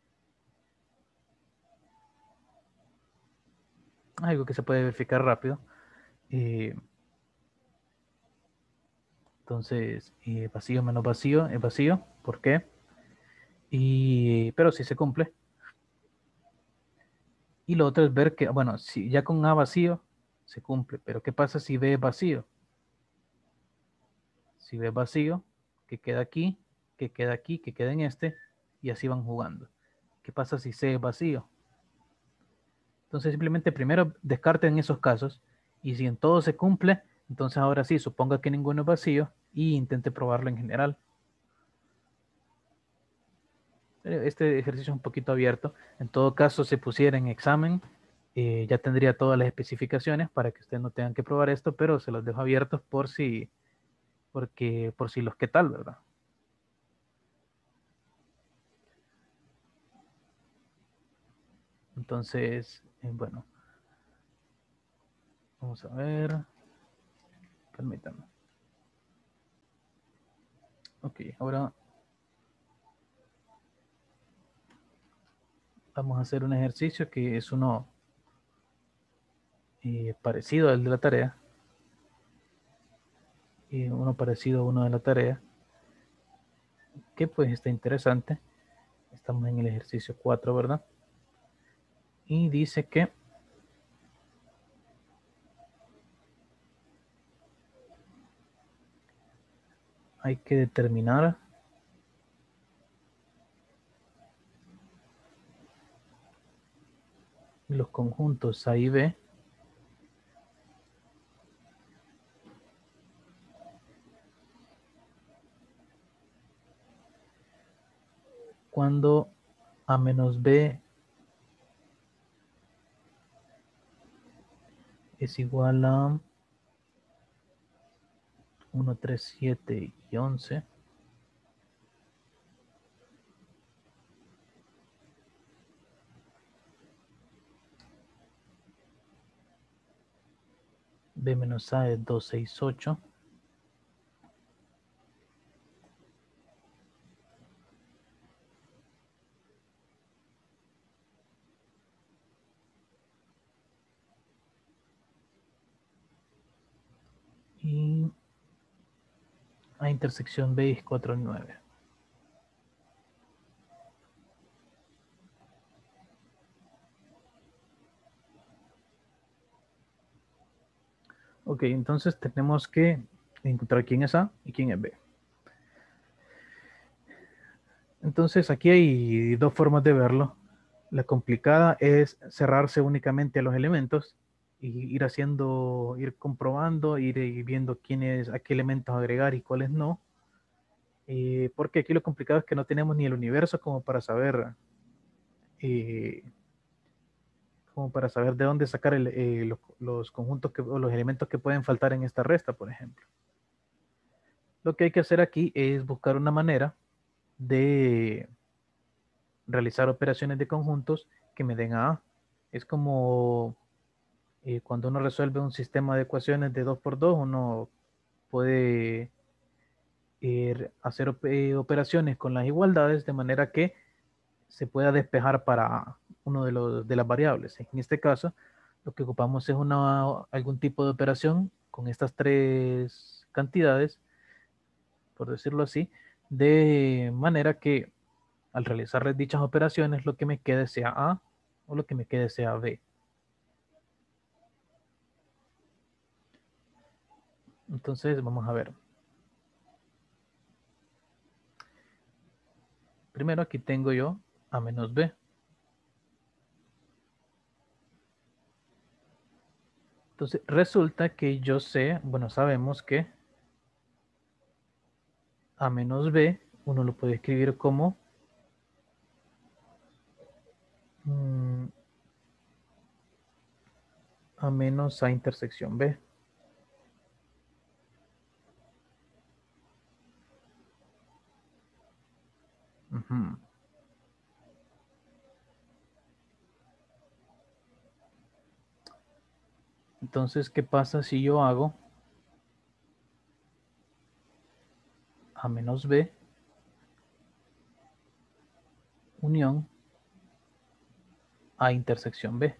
Algo que se puede verificar rápido. Eh, entonces, eh, vacío menos vacío es vacío. ¿Por qué? Y, pero si se cumple. Y lo otro es ver que, bueno, si ya con A vacío se cumple, pero ¿qué pasa si B es vacío? Si B es vacío, que queda aquí, que queda aquí, que queda en este, y así van jugando. ¿Qué pasa si C es vacío? Entonces simplemente primero descarten esos casos, y si en todo se cumple, entonces ahora sí, suponga que ninguno es vacío, y intente probarlo en general. Este ejercicio es un poquito abierto. En todo caso, si pusiera en examen, eh, ya tendría todas las especificaciones para que ustedes no tengan que probar esto, pero se los dejo abiertos por si, porque, por si los qué tal, ¿verdad? Entonces, eh, bueno, vamos a ver. Permítanme. Ok, ahora vamos a hacer un ejercicio que es uno eh, parecido al de la tarea. Y uno parecido a uno de la tarea. Que pues está interesante. Estamos en el ejercicio cuatro, ¿verdad? Y dice que hay que determinar los conjuntos A y B cuando A menos B es igual a uno, tres, siete y once. B menos A es dos, seis, ocho. Y A intersección B es cuatro y nueve. Ok, entonces tenemos que encontrar quién es A y quién es B. Entonces aquí hay dos formas de verlo. La complicada es cerrarse únicamente a los elementos y ir haciendo, ir comprobando, ir eh, viendo quiénes, a qué elementos agregar y cuáles no. Eh, porque aquí lo complicado es que no tenemos ni el universo como para saber, eh, como para saber de dónde sacar el, eh, los, los conjuntos que, o los elementos que pueden faltar en esta resta, por ejemplo. Lo que hay que hacer aquí es buscar una manera de realizar operaciones de conjuntos que me den a A. Es como eh, cuando uno resuelve un sistema de ecuaciones de dos por dos, uno puede eh, hacer op eh, operaciones con las igualdades de manera que se pueda despejar para uno de, los, de las variables. En este caso, lo que ocupamos es una, algún tipo de operación con estas tres cantidades, por decirlo así, de manera que al realizar dichas operaciones lo que me quede sea A o lo que me quede sea B. Entonces vamos a ver. Primero aquí tengo yo A menos B. Entonces resulta que yo sé, bueno, sabemos que A menos B uno lo puede escribir como mm, A menos A intersección B. Ujú. Entonces, ¿qué pasa si yo hago A menos B unión A intersección B?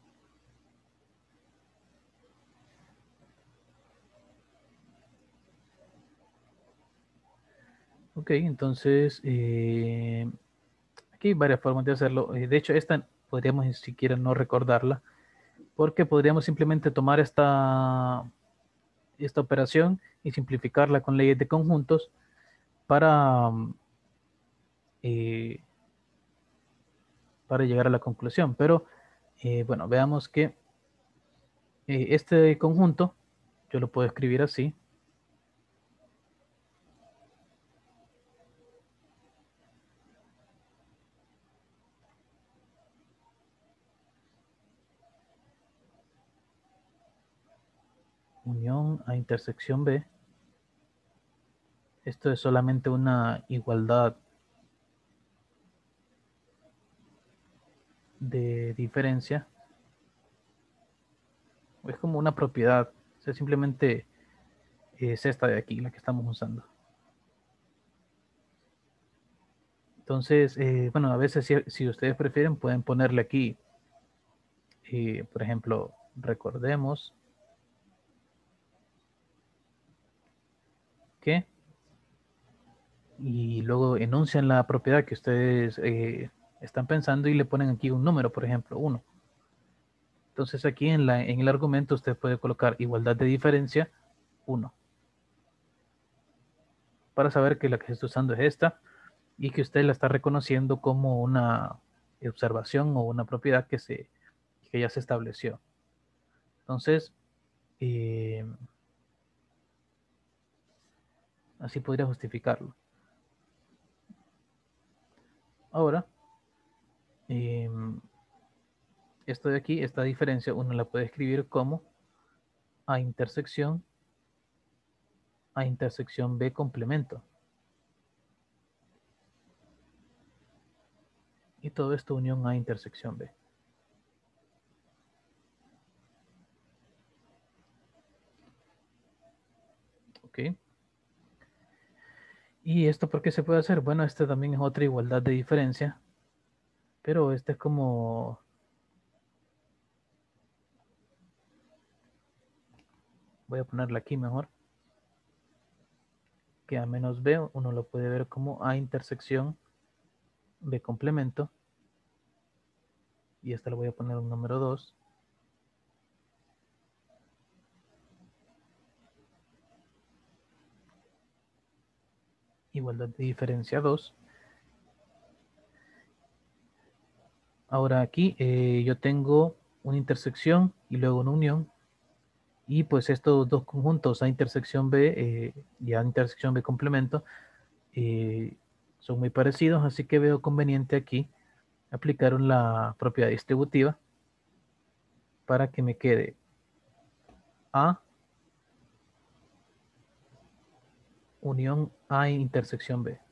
Ok, entonces eh, aquí hay varias formas de hacerlo. Eh, de hecho, esta podríamos ni siquiera no recordarla, porque podríamos simplemente tomar esta, esta operación y simplificarla con leyes de conjuntos para, eh, para llegar a la conclusión. Pero eh, bueno, veamos que eh, este conjunto yo lo puedo escribir así. Unión A intersección B. Esto es solamente una igualdad de diferencia. Es como una propiedad. O sea, simplemente es esta de aquí, la que estamos usando. Entonces, eh, bueno, a veces si, si, ustedes prefieren pueden ponerle aquí, eh, por ejemplo, recordemos que, y luego enuncian la propiedad que ustedes eh, están pensando y le ponen aquí un número, por ejemplo, uno. Entonces aquí en, la, en el argumento usted puede colocar igualdad de diferencia uno. Para saber que la que se está usando es esta y que usted la está reconociendo como una observación o una propiedad que, se, que ya se estableció. Entonces, eh, así podría justificarlo. Ahora, eh, esto de aquí, esta diferencia, uno la puede escribir como A intersección, A intersección B complemento. Y todo esto unión A intersección B. Ok. ¿Y esto por qué se puede hacer? Bueno, esta también es otra igualdad de diferencia, pero esta es como... Voy a ponerla aquí mejor. que A menos B uno lo puede ver como A intersección B complemento. Y esta le voy a poner un número dos. Igualdad de diferencia dos. Ahora aquí eh, yo tengo una intersección y luego una unión. Y pues estos dos conjuntos, A intersección B eh, y A intersección B complemento, eh, son muy parecidos, así que veo conveniente aquí aplicar la propiedad distributiva para que me quede A unión A intersección B.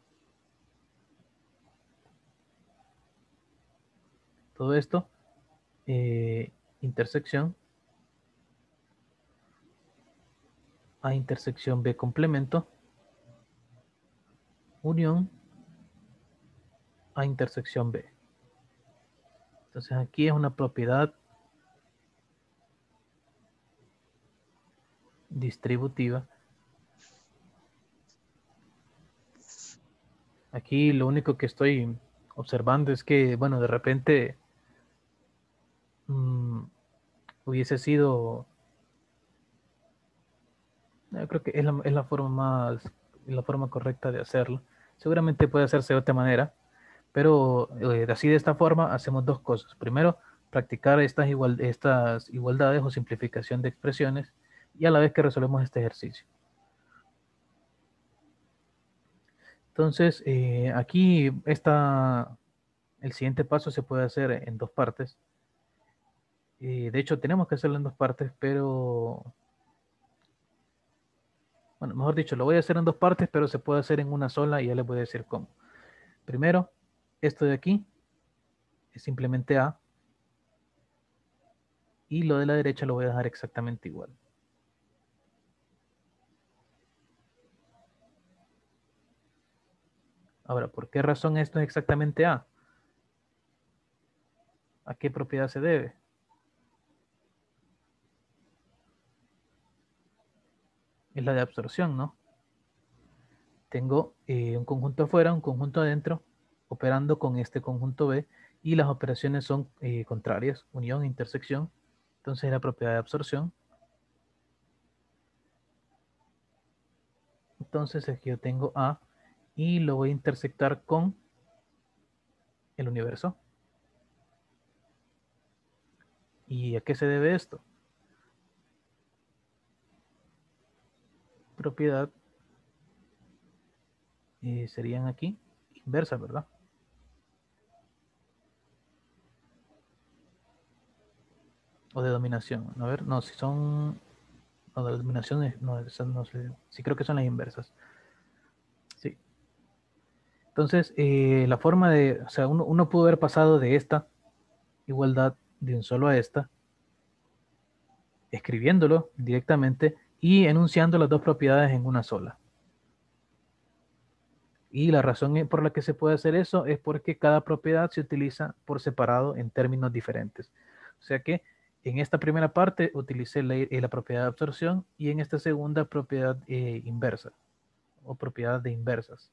Todo esto, eh, intersección A intersección B complemento, unión A intersección B. Entonces aquí es una propiedad distributiva. Aquí lo único que estoy observando es que, bueno, de repente mmm, hubiese sido, yo creo que es la, es la forma más, la forma correcta de hacerlo. Seguramente puede hacerse de otra manera, pero eh, así de esta forma hacemos dos cosas. Primero, practicar estas, igual, estas igualdades o simplificación de expresiones y a la vez que resolvemos este ejercicio. Entonces, eh, aquí está, el siguiente paso se puede hacer en dos partes. Eh, de hecho, tenemos que hacerlo en dos partes, pero... Bueno, mejor dicho, lo voy a hacer en dos partes, pero se puede hacer en una sola y ya les voy a decir cómo. Primero, esto de aquí es simplemente A. Y lo de la derecha lo voy a dejar exactamente igual. Ahora, ¿por qué razón esto es exactamente A? ¿A qué propiedad se debe? Es la de absorción, ¿no? Tengo eh, un conjunto afuera, un conjunto adentro, operando con este conjunto B, y las operaciones son eh, contrarias, unión, intersección. Entonces la propiedad de absorción. Entonces aquí yo tengo A y lo voy a intersectar con el universo. ¿Y a qué se debe esto? Propiedad eh, serían aquí inversas, ¿verdad? O de dominación. A ver, no, si son... No, de dominación, es- no, esas no sé. Sí creo que son las inversas. Sí. Entonces, eh, la forma de... O sea, uno, uno pudo haber pasado de esta igualdad de un solo a esta, escribiéndolo directamente y enunciando las dos propiedades en una sola. Y la razón por la que se puede hacer eso es porque cada propiedad se utiliza por separado en términos diferentes. O sea que en esta primera parte utilicé la, eh, la propiedad de absorción y en esta segunda propiedad eh, inversa o propiedad de inversas.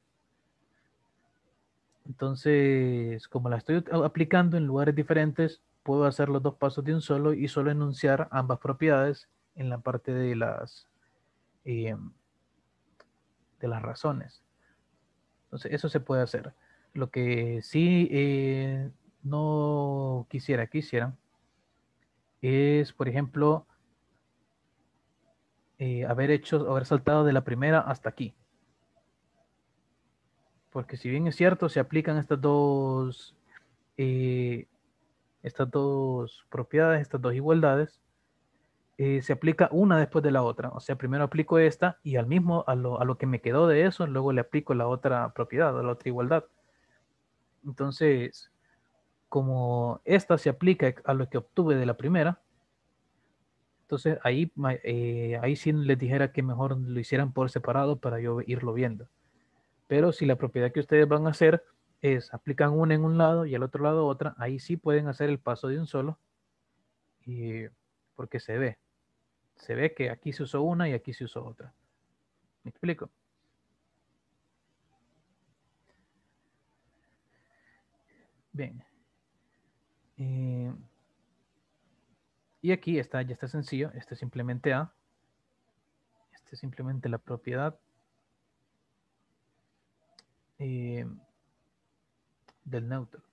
Entonces, como la estoy aplicando en lugares diferentes, puedo hacer los dos pasos de un solo y solo enunciar ambas propiedades en la parte de las, eh, de las razones. Entonces, eso se puede hacer. Lo que sí eh, no quisiera que hicieran es, por ejemplo, eh, haber hecho, haber saltado de la primera hasta aquí. Porque si bien es cierto, se aplican estas dos, eh, estas dos propiedades, estas dos igualdades, eh, se aplica una después de la otra. O sea, primero aplico esta y al mismo, a lo, a lo que me quedó de eso, luego le aplico la otra propiedad, o la otra igualdad. Entonces, como esta se aplica a lo que obtuve de la primera, entonces ahí, eh, ahí sí les dijera que mejor lo hicieran por separado para yo irlo viendo. Pero si la propiedad que ustedes van a hacer es aplican una en un lado y al otro lado otra, ahí sí pueden hacer el paso de un solo, y, porque se ve. Se ve que aquí se usó una y aquí se usó otra. ¿Me explico? Bien. Eh, y aquí está, ya está sencillo. Este es simplemente A. Este es simplemente la propiedad eh, del neutro.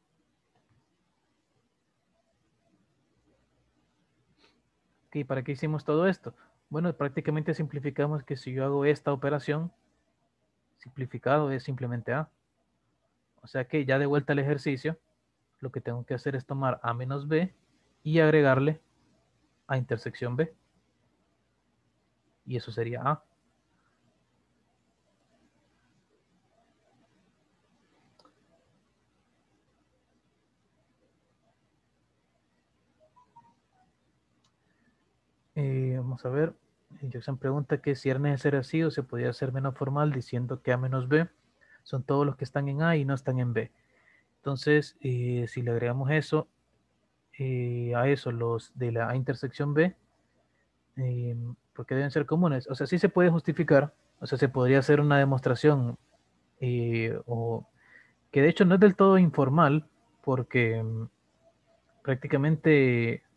Ok, ¿para qué hicimos todo esto? Bueno, prácticamente simplificamos que si yo hago esta operación, simplificado es simplemente A. O sea que ya de vuelta al ejercicio, lo que tengo que hacer es tomar A menos B y agregarle A intersección B. Y eso sería A. Eh, vamos a ver. Jackson pregunta que si era necesario así o se podía hacer menos formal diciendo que A menos B son todos los que están en A y no están en B. Entonces, eh, si le agregamos eso, eh, a eso, los de la A intersección B, eh, porque deben ser comunes. O sea, sí se puede justificar, o sea, se podría hacer una demostración, eh, o que de hecho no es del todo informal, porque mm, prácticamente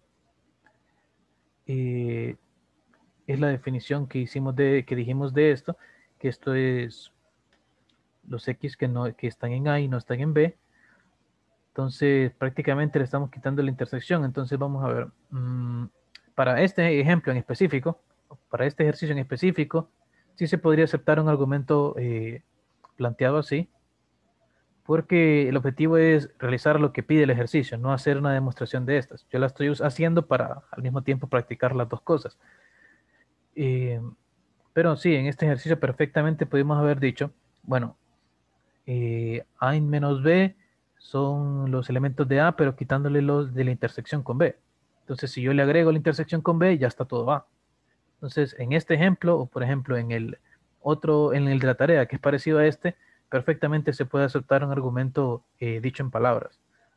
eh, es la definición que hicimos de, que dijimos de esto, que esto es los X que, no, que están en A y no están en B. Entonces, prácticamente le estamos quitando la intersección. Entonces, vamos a ver. Mmm, para este ejemplo en específico, para este ejercicio en específico, sí se podría aceptar un argumento eh, planteado así, porque el objetivo es realizar lo que pide el ejercicio, no hacer una demostración de estas. Yo la estoy haciendo para al mismo tiempo practicar las dos cosas. Eh, pero sí, en este ejercicio perfectamente pudimos haber dicho, bueno, eh, A en menos B son los elementos de A, pero quitándole los de la intersección con B. Entonces, si yo le agrego la intersección con B, ya está todo A. Entonces, en este ejemplo, o por ejemplo en el otro, en el de la tarea, que es parecido a este, perfectamente se puede aceptar un argumento eh, dicho en palabras.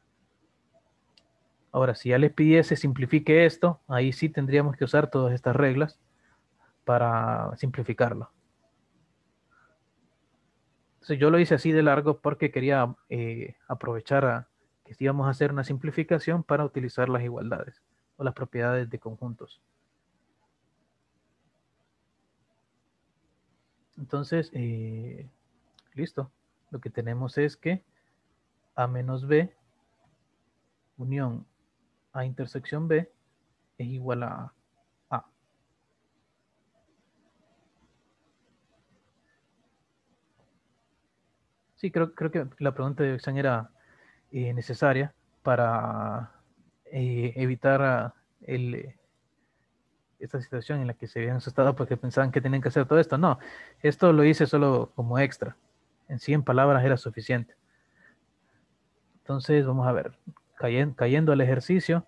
Ahora, si ya les pidiese simplifique esto, ahí sí tendríamos que usar todas estas reglas para simplificarlo. Entonces yo lo hice así de largo porque quería eh, aprovechar a, que íbamos a hacer una simplificación para utilizar las igualdades o las propiedades de conjuntos. Entonces, eh, listo. Lo que tenemos es que A menos B unión A intersección B es igual a A. Sí, creo, creo que la pregunta de Oxan era eh, necesaria para eh, evitar el, eh, esta situación en la que se habían asustado porque pensaban que tenían que hacer todo esto. No, esto lo hice solo como extra. En cien palabras era suficiente. Entonces, vamos a ver, cayendo, cayendo al ejercicio.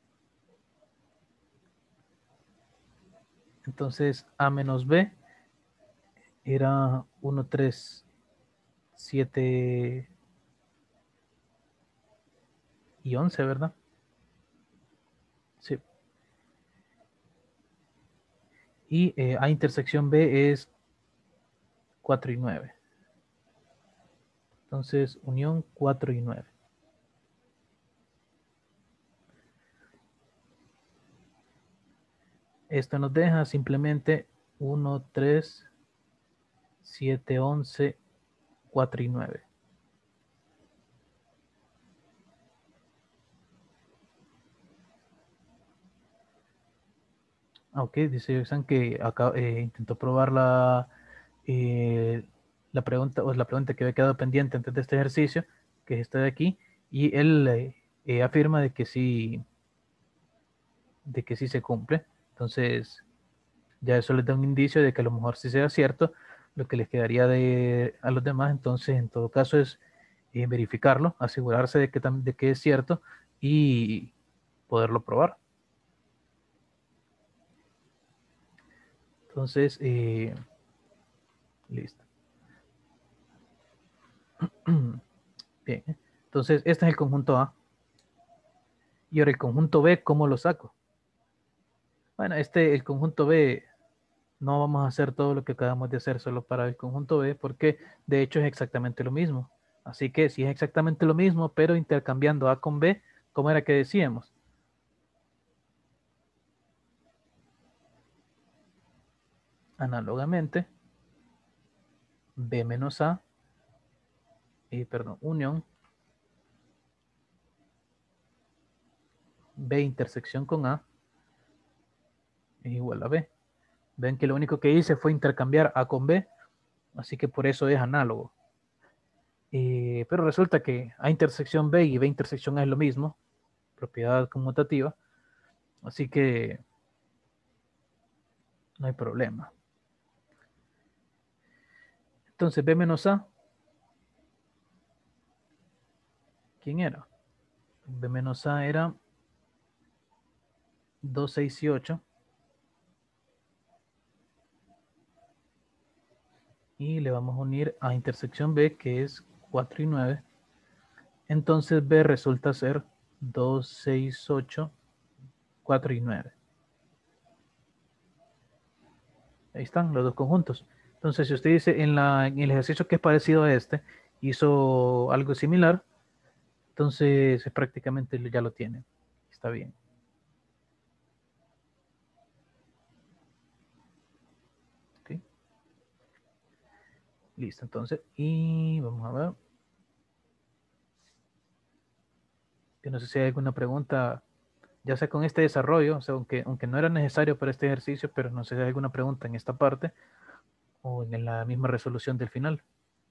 Entonces, A menos B era uno, tres, siete y once, ¿verdad? Sí. Y eh, A intersección B es cuatro y nueve. Entonces, unión cuatro y nueve. Esto nos deja simplemente uno, tres, siete, once, cuatro y nueve. Ok, dice Yoxan que acá eh, intentó probar la, eh, la pregunta o la pregunta que había quedado pendiente antes de este ejercicio, que es esta de aquí, y él eh, eh, afirma de que sí, de que sí se cumple. Entonces, ya eso les da un indicio de que a lo mejor sí sea cierto. Lo que les quedaría de, a los demás, entonces, en todo caso, es eh, verificarlo, asegurarse de que, de que es cierto y poderlo probar. Entonces, eh, listo. Bien, entonces este es el conjunto A. Y ahora el conjunto B, ¿cómo lo saco? Bueno, este, el conjunto B, no vamos a hacer todo lo que acabamos de hacer solo para el conjunto B, porque de hecho es exactamente lo mismo. Así que si es exactamente lo mismo, pero intercambiando A con B, ¿cómo era que decíamos? Análogamente, B menos A, y perdón, unión, B intersección con A es igual a B. Ven que lo único que hice fue intercambiar A con B, así que por eso es análogo. Eh, pero resulta que A intersección B y B intersección A es lo mismo, propiedad conmutativa, así que no hay problema. Entonces B menos A, ¿quién era? B menos A era dos, seis y ocho. Y le vamos a unir a intersección B, que es cuatro y nueve. Entonces B resulta ser dos, seis, ocho, cuatro y nueve. Ahí están los dos conjuntos. Entonces, si usted dice en, la, en el ejercicio que es parecido a este, hizo algo similar, entonces prácticamente ya lo tiene. Está bien. ¿Okay? Listo, entonces, y vamos a ver. Yo no sé si hay alguna pregunta, ya sea con este desarrollo, o sea, aunque, aunque no era necesario para este ejercicio, pero no sé si hay alguna pregunta en esta parte o en la misma resolución del final.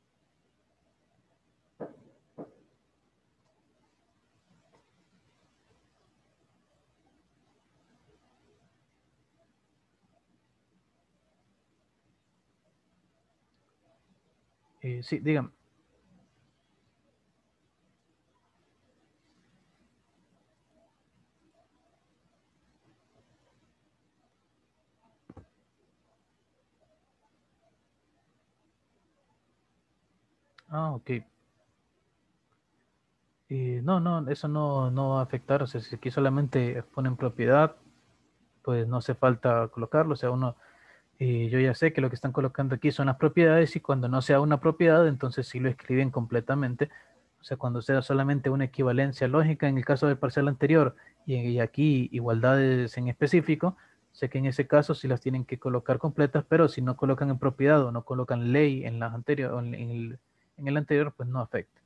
Eh, sí, dígame. Ah, ok. Eh, no, no, eso no, no va a afectar. O sea, si aquí solamente ponen propiedad, pues no hace falta colocarlo. O sea, uno, eh, yo ya sé que lo que están colocando aquí son las propiedades y cuando no sea una propiedad, entonces sí lo escriben completamente. O sea, cuando sea solamente una equivalencia lógica en el caso del parcial anterior y, y aquí igualdades en específico, sé que en ese caso sí las tienen que colocar completas, pero si no colocan en propiedad o no colocan ley en las anterior, en en el, en el anterior, pues no afecta.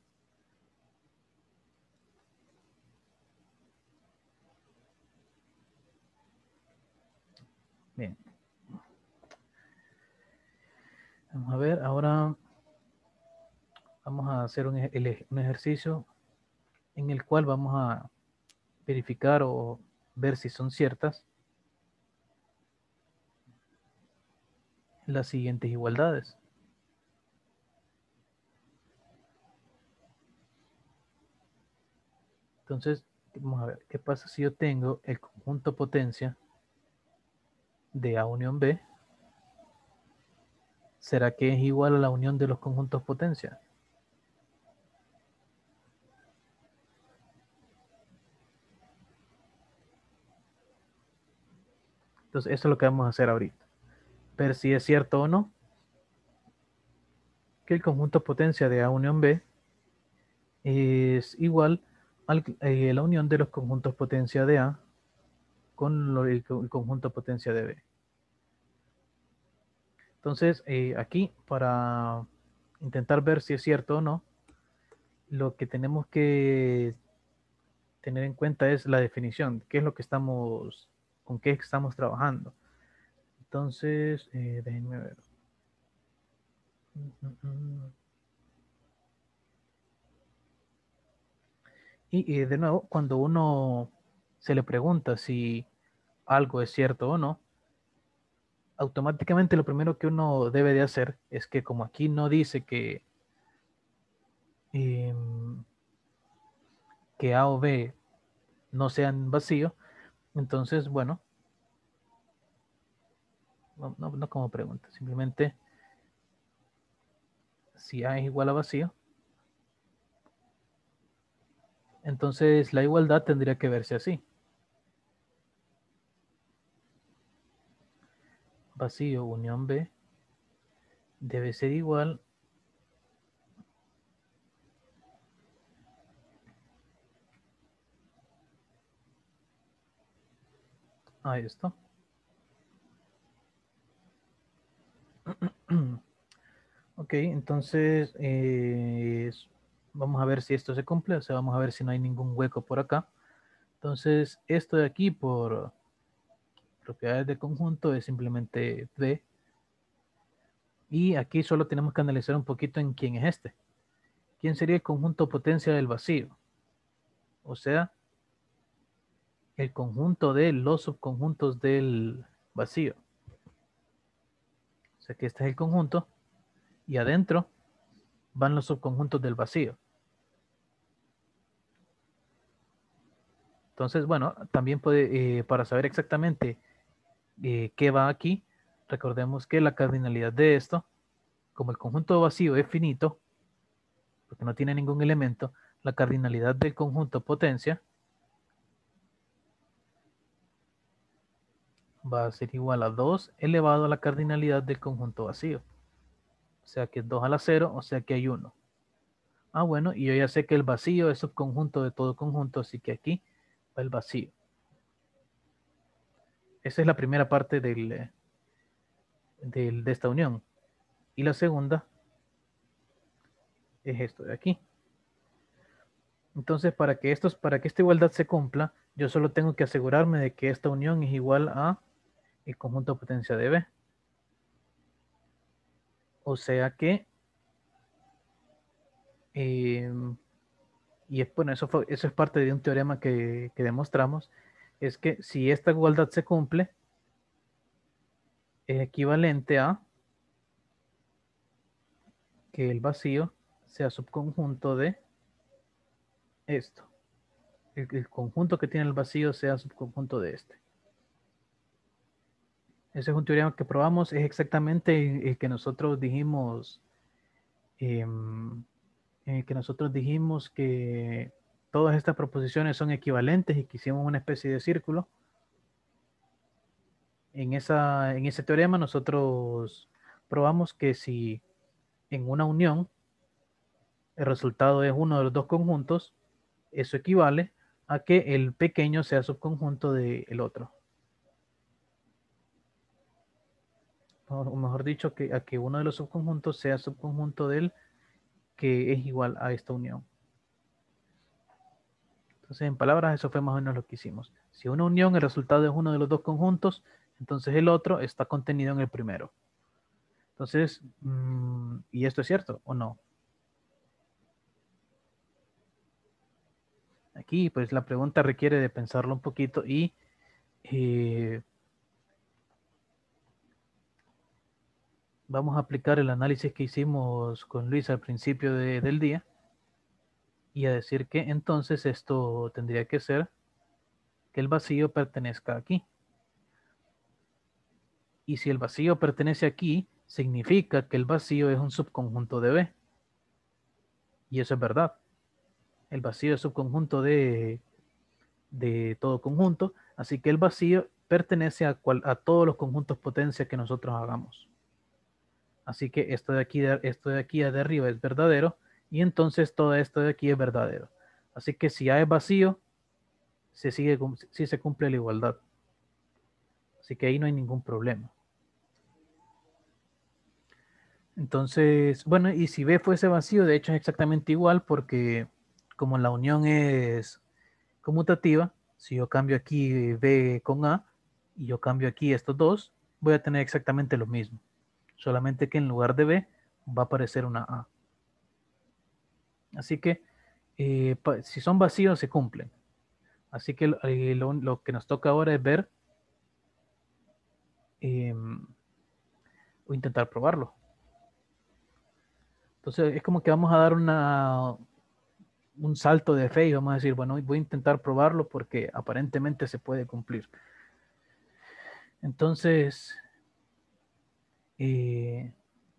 Bien. Vamos a ver, ahora vamos a hacer un, ej- un ejercicio en el cual vamos a verificar o ver si son ciertas las siguientes igualdades. Entonces, vamos a ver, ¿qué pasa si yo tengo el conjunto potencia de A unión B? ¿Será que es igual a la unión de los conjuntos potencia? Entonces, eso es lo que vamos a hacer ahorita. Ver si es cierto o no que el conjunto potencia de A unión B es igual a la unión de los conjuntos potencia de A con lo, el, el, conjunto potencia de B. Entonces, eh, aquí, para intentar ver si es cierto o no, lo que tenemos que tener en cuenta es la definición, qué es lo que estamos, con qué estamos trabajando. Entonces, eh, déjenme ver. Y, y de nuevo, cuando uno se le pregunta si algo es cierto o no, automáticamente lo primero que uno debe de hacer es que como aquí no dice que, eh, que A o B no sean vacíos, entonces, bueno, no, no, no como pregunta, simplemente si A es igual a vacío, entonces la igualdad tendría que verse así. Vacío unión B debe ser igual a esto. Ok, entonces eh, vamos a ver si esto se cumple, o sea, vamos a ver si no hay ningún hueco por acá. Entonces, esto de aquí por propiedades de conjunto es simplemente B. Y aquí solo tenemos que analizar un poquito en quién es este. ¿Quién sería el conjunto potencia del vacío? O sea, el conjunto de los subconjuntos del vacío. O sea que este es el conjunto y adentro van los subconjuntos del vacío. Entonces, bueno, también puede, eh, para saber exactamente eh, qué va aquí, recordemos que la cardinalidad de esto, como el conjunto vacío es finito, porque no tiene ningún elemento, la cardinalidad del conjunto potencia va a ser igual a dos elevado a la cardinalidad del conjunto vacío. O sea que es dos a la cero, o sea que hay uno. Ah, bueno, y yo ya sé que el vacío es subconjunto de todo conjunto, así que aquí va el vacío. Esa es la primera parte del, del, de esta unión. Y la segunda es esto de aquí. Entonces, para que, estos, para que esta igualdad se cumpla, yo solo tengo que asegurarme de que esta unión es igual a el conjunto de potencia de B. O sea que, eh, y es, bueno, eso, fue, eso es parte de un teorema que, que demostramos, es que si esta igualdad se cumple, es equivalente a que el vacío sea subconjunto de esto. El, el conjunto que tiene el vacío sea subconjunto de este. Ese es un teorema que probamos, es exactamente el que nosotros dijimos, eh, en el que nosotros dijimos que todas estas proposiciones son equivalentes y que hicimos una especie de círculo. En, esa, en ese teorema nosotros probamos que si en una unión el resultado es uno de los dos conjuntos, eso equivale a que el pequeño sea subconjunto del otro. O mejor dicho, que, a que uno de los subconjuntos sea subconjunto del que es igual a esta unión. Entonces, en palabras, eso fue más o menos lo que hicimos. Si una unión, el resultado es uno de los dos conjuntos, entonces el otro está contenido en el primero. Entonces, mmm, ¿y esto es cierto o no? Aquí, pues la pregunta requiere de pensarlo un poquito y eh, vamos a aplicar el análisis que hicimos con Luis al principio de, del día y a decir que entonces esto tendría que ser que el vacío pertenezca aquí. Y si el vacío pertenece aquí, significa que el vacío es un subconjunto de B. Y eso es verdad. El vacío es subconjunto de, de todo conjunto, así que el vacío pertenece a, cual, a todos los conjuntos potencia que nosotros hagamos. Así que esto de aquí, esto de aquí de arriba es verdadero y entonces todo esto de aquí es verdadero. Así que si A es vacío, se sigue, si se cumple la igualdad. Así que ahí no hay ningún problema. Entonces, bueno, y si B fuese vacío, de hecho es exactamente igual porque como la unión es conmutativa, si yo cambio aquí B con A y yo cambio aquí estos dos, voy a tener exactamente lo mismo. Solamente que en lugar de B va a aparecer una A. Así que eh, si son vacíos se cumplen. Así que eh, lo, lo, que nos toca ahora es ver eh, o intentar probarlo. Entonces es como que vamos a dar una, un salto de fe y vamos a decir, bueno, voy a intentar probarlo porque aparentemente se puede cumplir. Entonces, eh,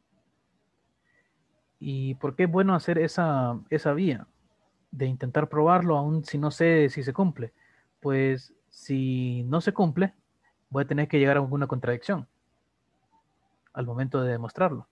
¿y por qué es bueno hacer esa, esa vía de intentar probarlo aún si no sé si se cumple? Pues si no se cumple, voy a tener que llegar a alguna contradicción al momento de demostrarlo.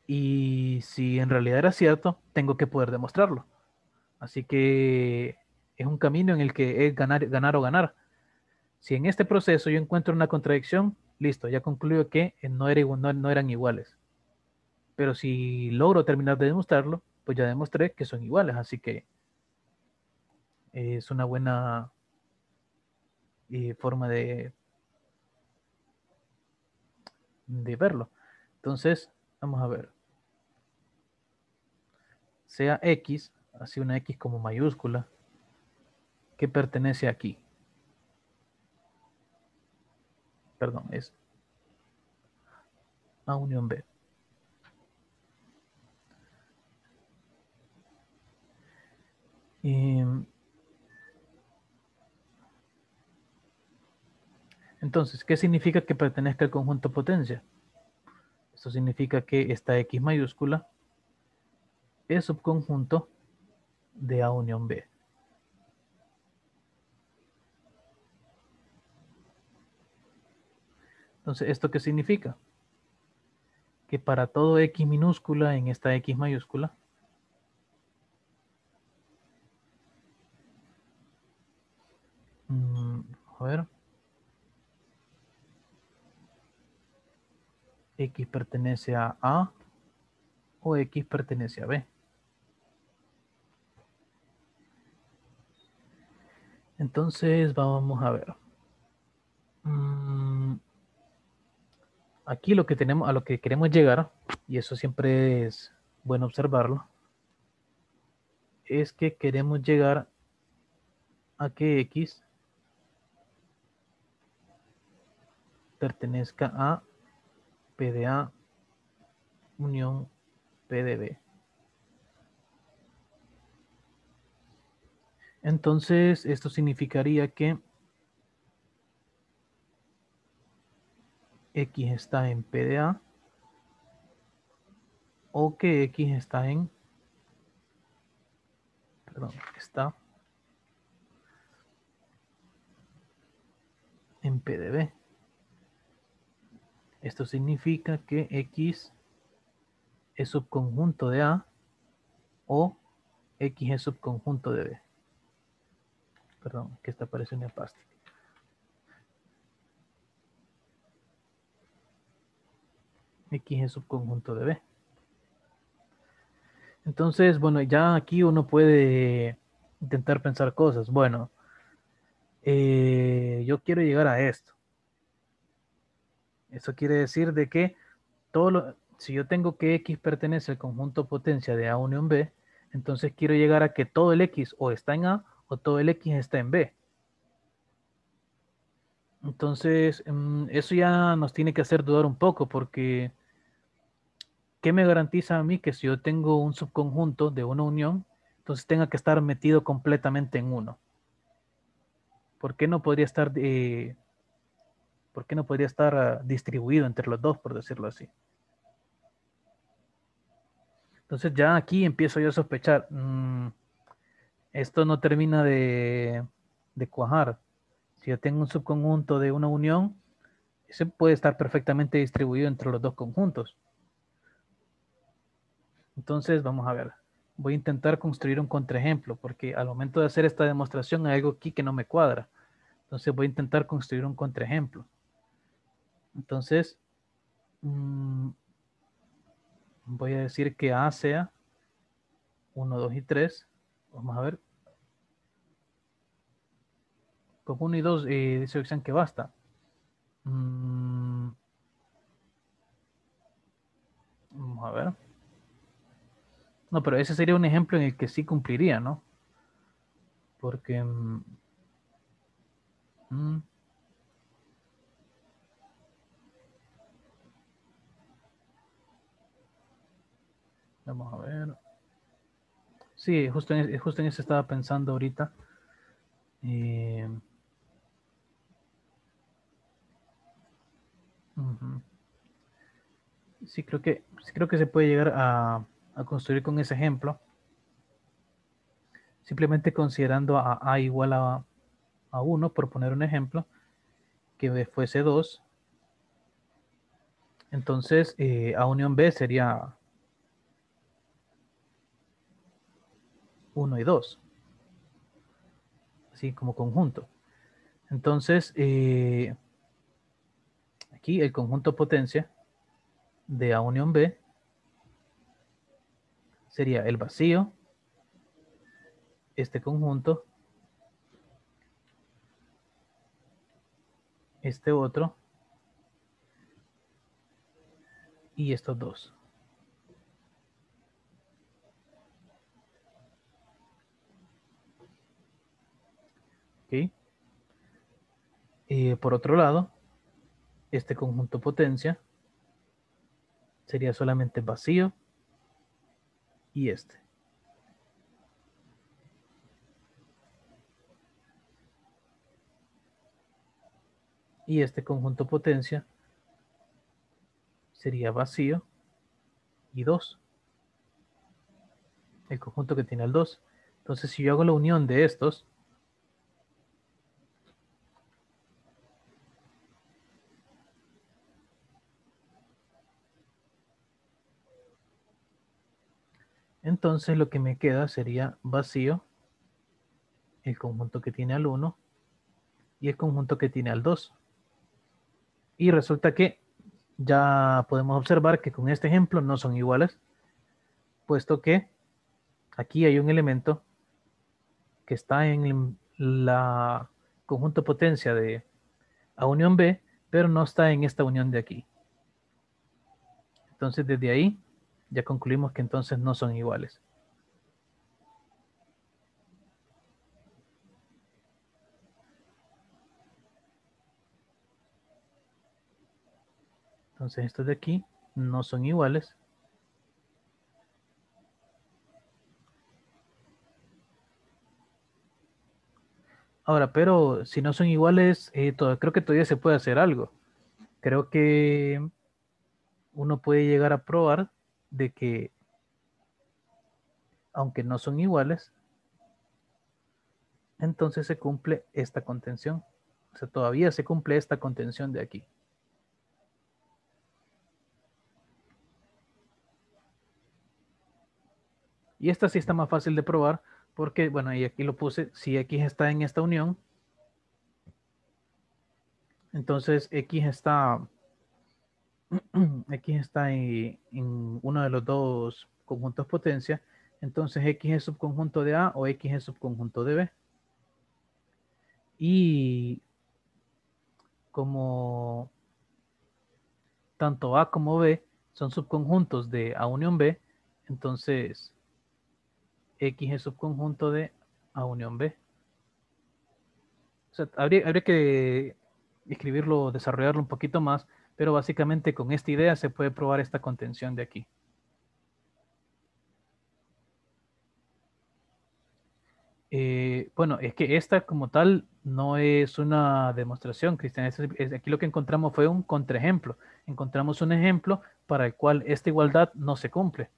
Y si en realidad era cierto, tengo que poder demostrarlo. Así que es un camino en el que es ganar, ganar o ganar. Si en este proceso yo encuentro una contradicción, listo, ya concluyo que no, era, no, no eran iguales. Pero si logro terminar de demostrarlo, pues ya demostré que son iguales, así que es una buena eh, forma de, de verlo. Entonces, vamos a ver. Sea X, así una X como mayúscula, que pertenece aquí. Perdón, es A unión B. Y, entonces, ¿qué significa que pertenezca al conjunto potencia? Esto significa que esta X mayúscula es subconjunto de A unión B. Entonces, ¿esto qué significa? Que para todo X minúscula en esta X mayúscula, mmm, a ver, X pertenece a A o X pertenece a B. Entonces, vamos a ver. Mm, aquí lo que tenemos, a lo que queremos llegar, y eso siempre es bueno observarlo, es que queremos llegar a que X pertenezca a P de A unión P de B. Entonces, esto significaría que X está en P de A o que X está en, perdón, está en P de B. Esto significa que X es subconjunto de A o X es subconjunto de B. Perdón, que esta parece una pasta. X es subconjunto de B. Entonces, bueno, ya aquí uno puede intentar pensar cosas. Bueno, eh, yo quiero llegar a esto. Eso quiere decir de que todo lo, si yo tengo que X pertenece al conjunto potencia de A unión B, entonces quiero llegar a que todo el X o está en A o todo el X está en B. Entonces, eso ya nos tiene que hacer dudar un poco porque ¿qué me garantiza a mí que si yo tengo un subconjunto de una unión, entonces tenga que estar metido completamente en uno? ¿Por qué no podría estar, eh, ¿por qué no podría estar uh, distribuido entre los dos, por decirlo así? Entonces ya aquí empiezo yo a sospechar, mmm, esto no termina de, de cuajar. Si yo tengo un subconjunto de una unión, ese puede estar perfectamente distribuido entre los dos conjuntos. Entonces, vamos a ver. Voy a intentar construir un contraejemplo, porque al momento de hacer esta demostración hay algo aquí que no me cuadra. Entonces voy a intentar construir un contraejemplo. Entonces, mmm, voy a decir que A sea uno, dos y tres. Vamos a ver. Con uno y dos eh, dice Oxan que basta. Mm, vamos a ver. No, pero ese sería un ejemplo en el que sí cumpliría, ¿no? Porque... Mm, mm, vamos a ver. Sí, justo en, justo en eso estaba pensando ahorita. Eh, uh-huh. Sí, creo que, sí creo que se puede llegar a, a construir con ese ejemplo. Simplemente considerando a A igual a, a uno, por poner un ejemplo, que B fuese dos. Entonces, eh, A unión B sería uno y dos. así como conjunto. Entonces, eh, aquí el conjunto potencia de A unión B sería el vacío, este conjunto, este otro, y estos dos. ¿Ok? Eh, por otro lado, este conjunto potencia sería solamente vacío y este. Y este conjunto potencia sería vacío y dos. El conjunto que tiene el dos. Entonces, si yo hago la unión de estos, entonces lo que me queda sería vacío, el conjunto que tiene al uno y el conjunto que tiene al dos. Y resulta que ya podemos observar que con este ejemplo no son iguales, puesto que aquí hay un elemento que está en la conjunto potencia de A unión B, pero no está en esta unión de aquí. Entonces desde ahí ya concluimos que entonces no son iguales. Entonces estos de aquí no son iguales. Ahora, pero si no son iguales, eh, todo, creo que todavía se puede hacer algo. Creo que uno puede llegar a probar de que, aunque no son iguales, entonces se cumple esta contención. O sea, todavía se cumple esta contención de aquí. Y esta sí está más fácil de probar porque, bueno, y aquí lo puse, si X está en esta unión, entonces X está, X está en, en uno de los dos conjuntos potencia, entonces X es subconjunto de A o X es subconjunto de B. Y como tanto A como B son subconjuntos de A unión B, entonces X es subconjunto de A unión B. O sea, habría, habría que escribirlo, desarrollarlo un poquito más, pero básicamente con esta idea se puede probar esta contención de aquí. Eh, bueno, es que esta como tal no es una demostración, Cristian. Es, es, aquí lo que encontramos fue un contraejemplo. Encontramos un ejemplo para el cual esta igualdad no se cumple.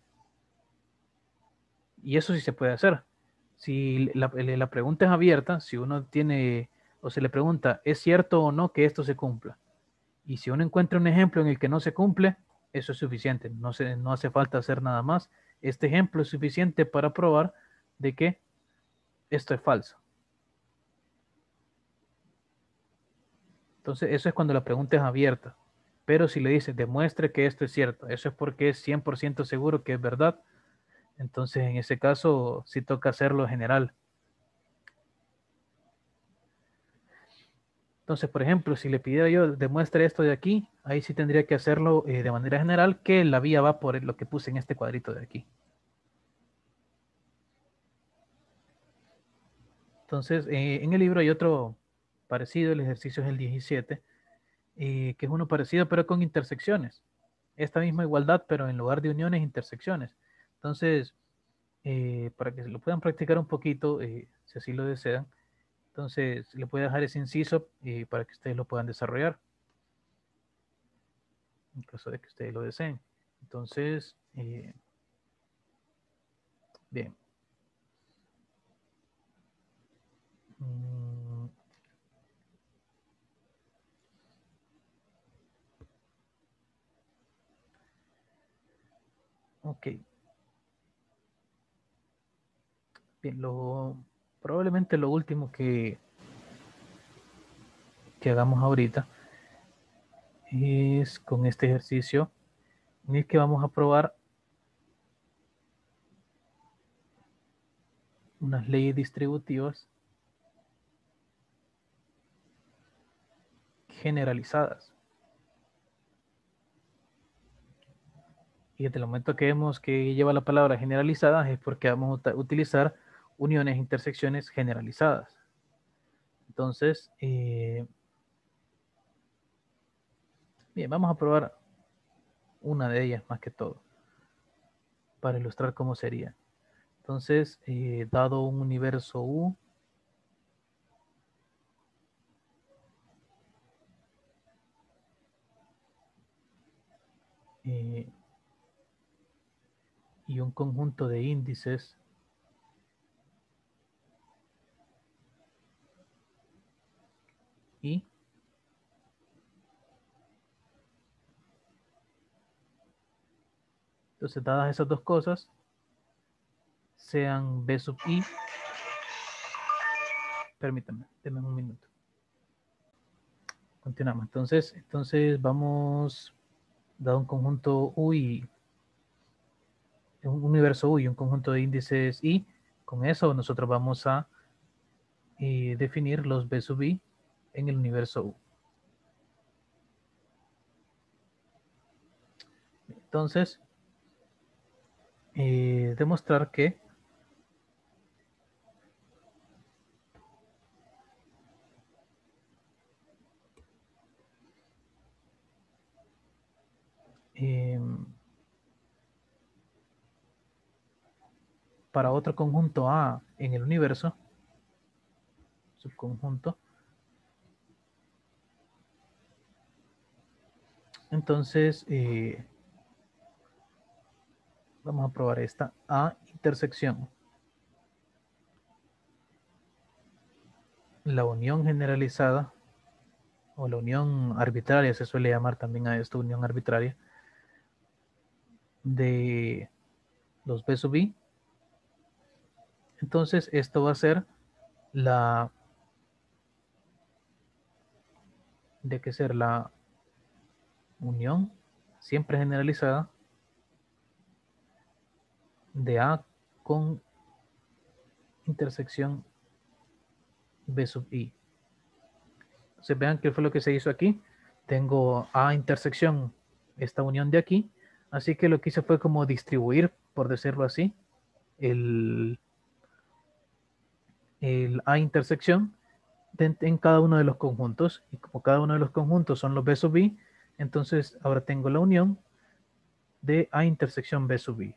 Y eso sí se puede hacer. Si la, la pregunta es abierta, si uno tiene o se le pregunta, ¿es cierto o no que esto se cumpla? Y si uno encuentra un ejemplo en el que no se cumple, eso es suficiente. No, se, no hace falta hacer nada más. Este ejemplo es suficiente para probar de que esto es falso. Entonces, eso es cuando la pregunta es abierta. Pero si le dice, demuestre que esto es cierto, eso es porque es cien por ciento seguro que es verdad. Entonces, en ese caso, sí toca hacerlo general. Entonces, por ejemplo, si le pidiera yo, demuestre esto de aquí, ahí sí tendría que hacerlo eh, de manera general, que la vía va por lo que puse en este cuadrito de aquí. Entonces, eh, en el libro hay otro parecido, el ejercicio es el diecisiete, eh, que es uno parecido pero con intersecciones. Esta misma igualdad, pero en lugar de uniones, intersecciones. Entonces, eh, para que lo puedan practicar un poquito, eh, si así lo desean, entonces le voy a dejar ese inciso eh, para que ustedes lo puedan desarrollar, en caso de que ustedes lo deseen. Entonces, eh, bien. Mm, ok. Bien, lo probablemente lo último que, que hagamos ahorita es con este ejercicio en el que vamos a probar unas leyes distributivas generalizadas. Y desde el momento que vemos que lleva la palabra generalizadas es porque vamos a utilizar uniones e intersecciones generalizadas. Entonces, eh, bien, vamos a probar una de ellas más que todo, para ilustrar cómo sería. Entonces, eh, dado un universo U, eh, y un conjunto de índices y entonces dadas esas dos cosas, sean B sub I, permítanme, denme un minuto. Continuamos. Entonces, entonces vamos, dado un conjunto U y un universo U y un conjunto de índices I, con eso nosotros vamos a eh, definir los B sub I en el universo U. Entonces, eh, demostrar que eh, para otro conjunto A en el universo, subconjunto, entonces eh, vamos a probar esta A intersección. La unión generalizada o la unión arbitraria, se suele llamar también a esto unión arbitraria, de los B sub I. Entonces esto va a ser la de que ser la unión siempre generalizada de A con intersección B sub I. Entonces vean qué fue lo que se hizo aquí. Tengo A intersección esta unión de aquí, así que lo que hice fue como distribuir, por decirlo así, el, el A intersección de, en cada uno de los conjuntos, y como cada uno de los conjuntos son los B sub I, entonces ahora tengo la unión de A intersección B sub I.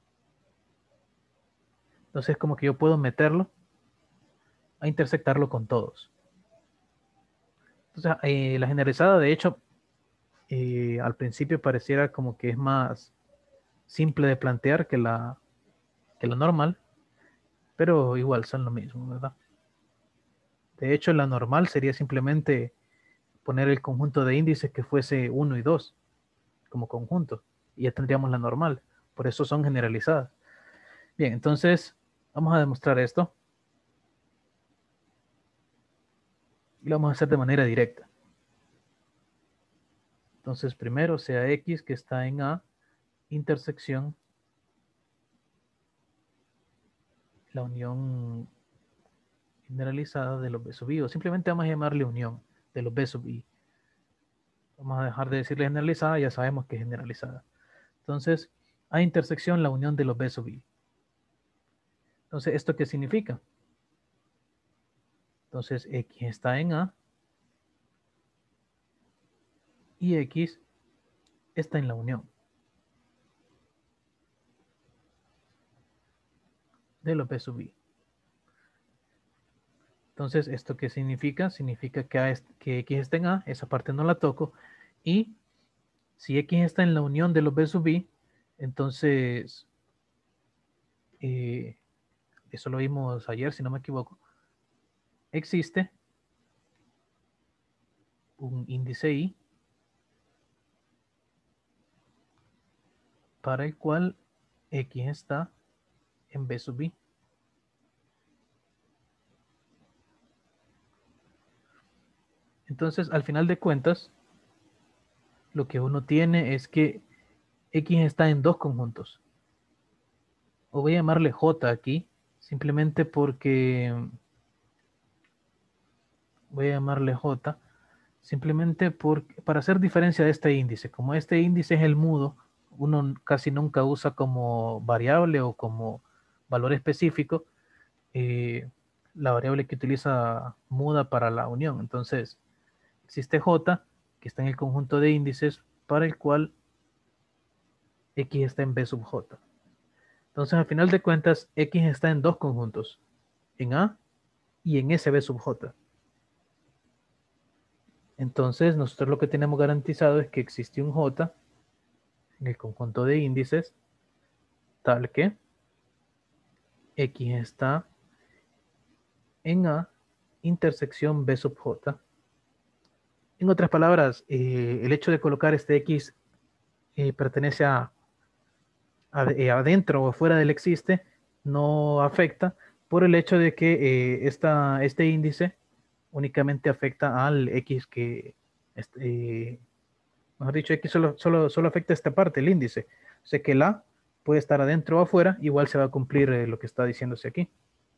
Entonces como que yo puedo meterlo a intersectarlo con todos. Entonces eh, la generalizada, de hecho, eh, al principio pareciera como que es más simple de plantear que la, que la normal, pero igual son lo mismo, ¿verdad? De hecho, la normal sería simplemente poner el conjunto de índices que fuese uno y dos como conjunto, y ya tendríamos la normal. Por eso son generalizadas. Bien, entonces vamos a demostrar esto. Y lo vamos a hacer de manera directa. Entonces, primero sea X que está en A, intersección, la unión generalizada de los B sub I, o simplemente vamos a llamarle unión de los B sub I. Vamos a dejar de decirle generalizada, ya sabemos que es generalizada. Entonces, A intersección, la unión de los B sub I. Entonces, ¿esto qué significa? Entonces, X está en A y X está en la unión de los B sub I. Entonces, ¿esto qué significa? Significa que, A es, que X está en A, esa parte no la toco, y si X está en la unión de los B sub I, entonces, eh, eso lo vimos ayer, si no me equivoco, existe un índice I para el cual X está en B sub I. Entonces, al final de cuentas, lo que uno tiene es que X está en dos conjuntos. O voy a llamarle J aquí, simplemente porque voy a llamarle J, simplemente por, para hacer diferencia de este índice. Como este índice es el mudo, uno casi nunca usa como variable o como valor específico eh, la variable que utiliza muda para la unión. Entonces, existe J, que está en el conjunto de índices, para el cual X está en B sub J. Entonces, al final de cuentas, X está en dos conjuntos, en A y en S B sub J. Entonces, nosotros lo que tenemos garantizado es que existe un J en el conjunto de índices, tal que X está en A intersección B sub J. En otras palabras, eh, el hecho de colocar este X eh, pertenece a, a, eh, adentro o fuera del existe no afecta por el hecho de que eh, esta, este índice únicamente afecta al X que, este, eh, mejor dicho, X solo, solo, solo afecta esta parte, el índice. O sea que el A puede estar adentro o afuera, igual se va a cumplir eh, lo que está diciéndose aquí.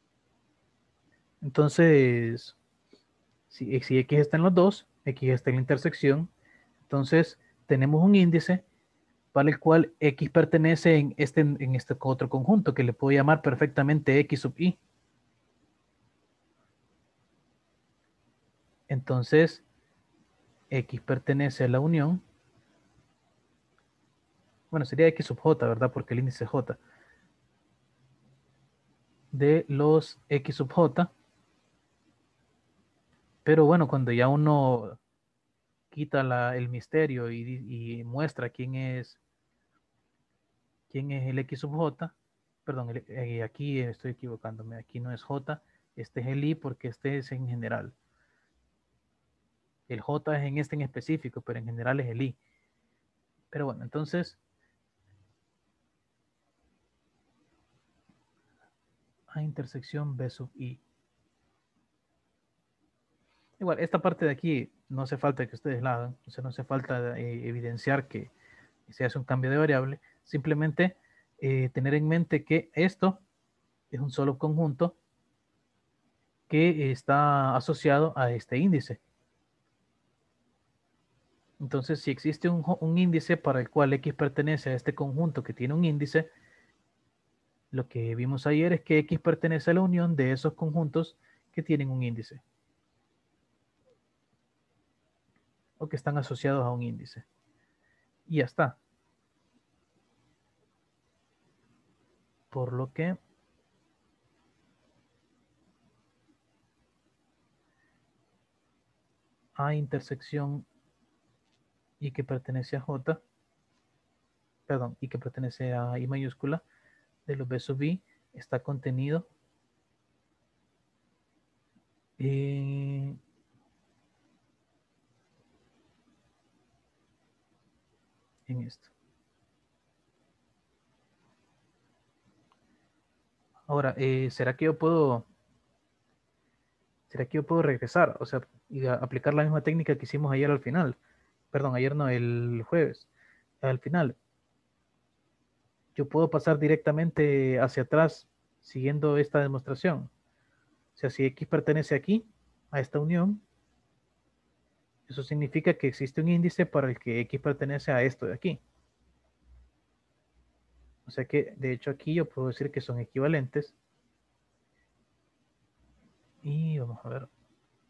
Entonces, si, si X está en los dos, X está en la intersección, entonces tenemos un índice para el cual X pertenece en este, en este otro conjunto que le puedo llamar perfectamente X sub I. Entonces, X pertenece a la unión. Bueno, sería X sub J, ¿verdad? Porque el índice es J. De los X sub J. Pero bueno, cuando ya uno quita la, el misterio y, y muestra quién es, quién es el X sub J, perdón, el, eh, aquí estoy equivocándome, aquí no es J, este es el I porque este es en general. El J es en este en específico, pero en general es el I. Pero bueno, entonces A intersección B sub I. Igual, esta parte de aquí no hace falta que ustedes la hagan, o sea, no hace falta eh, evidenciar que se hace un cambio de variable, simplemente eh, tener en mente que esto es un solo conjunto que está asociado a este índice. Entonces, si existe un, un índice para el cual X pertenece a este conjunto que tiene un índice, lo que vimos ayer es que X pertenece a la unión de esos conjuntos que tienen un índice o que están asociados a un índice. Y ya está. Por lo que A intersección y que pertenece a J, perdón, y que pertenece a I mayúscula de los B sub I está contenido en, en esto. Ahora, eh, ¿será que yo puedo ¿será que yo puedo regresar? O sea, y a- aplicar la misma técnica que hicimos ayer al final. Perdón, ayer no, el jueves. Al final, yo puedo pasar directamente hacia atrás siguiendo esta demostración. O sea, si X pertenece aquí, a esta unión, eso significa que existe un índice para el que X pertenece a esto de aquí. O sea que, de hecho, aquí yo puedo decir que son equivalentes. Y vamos a ver.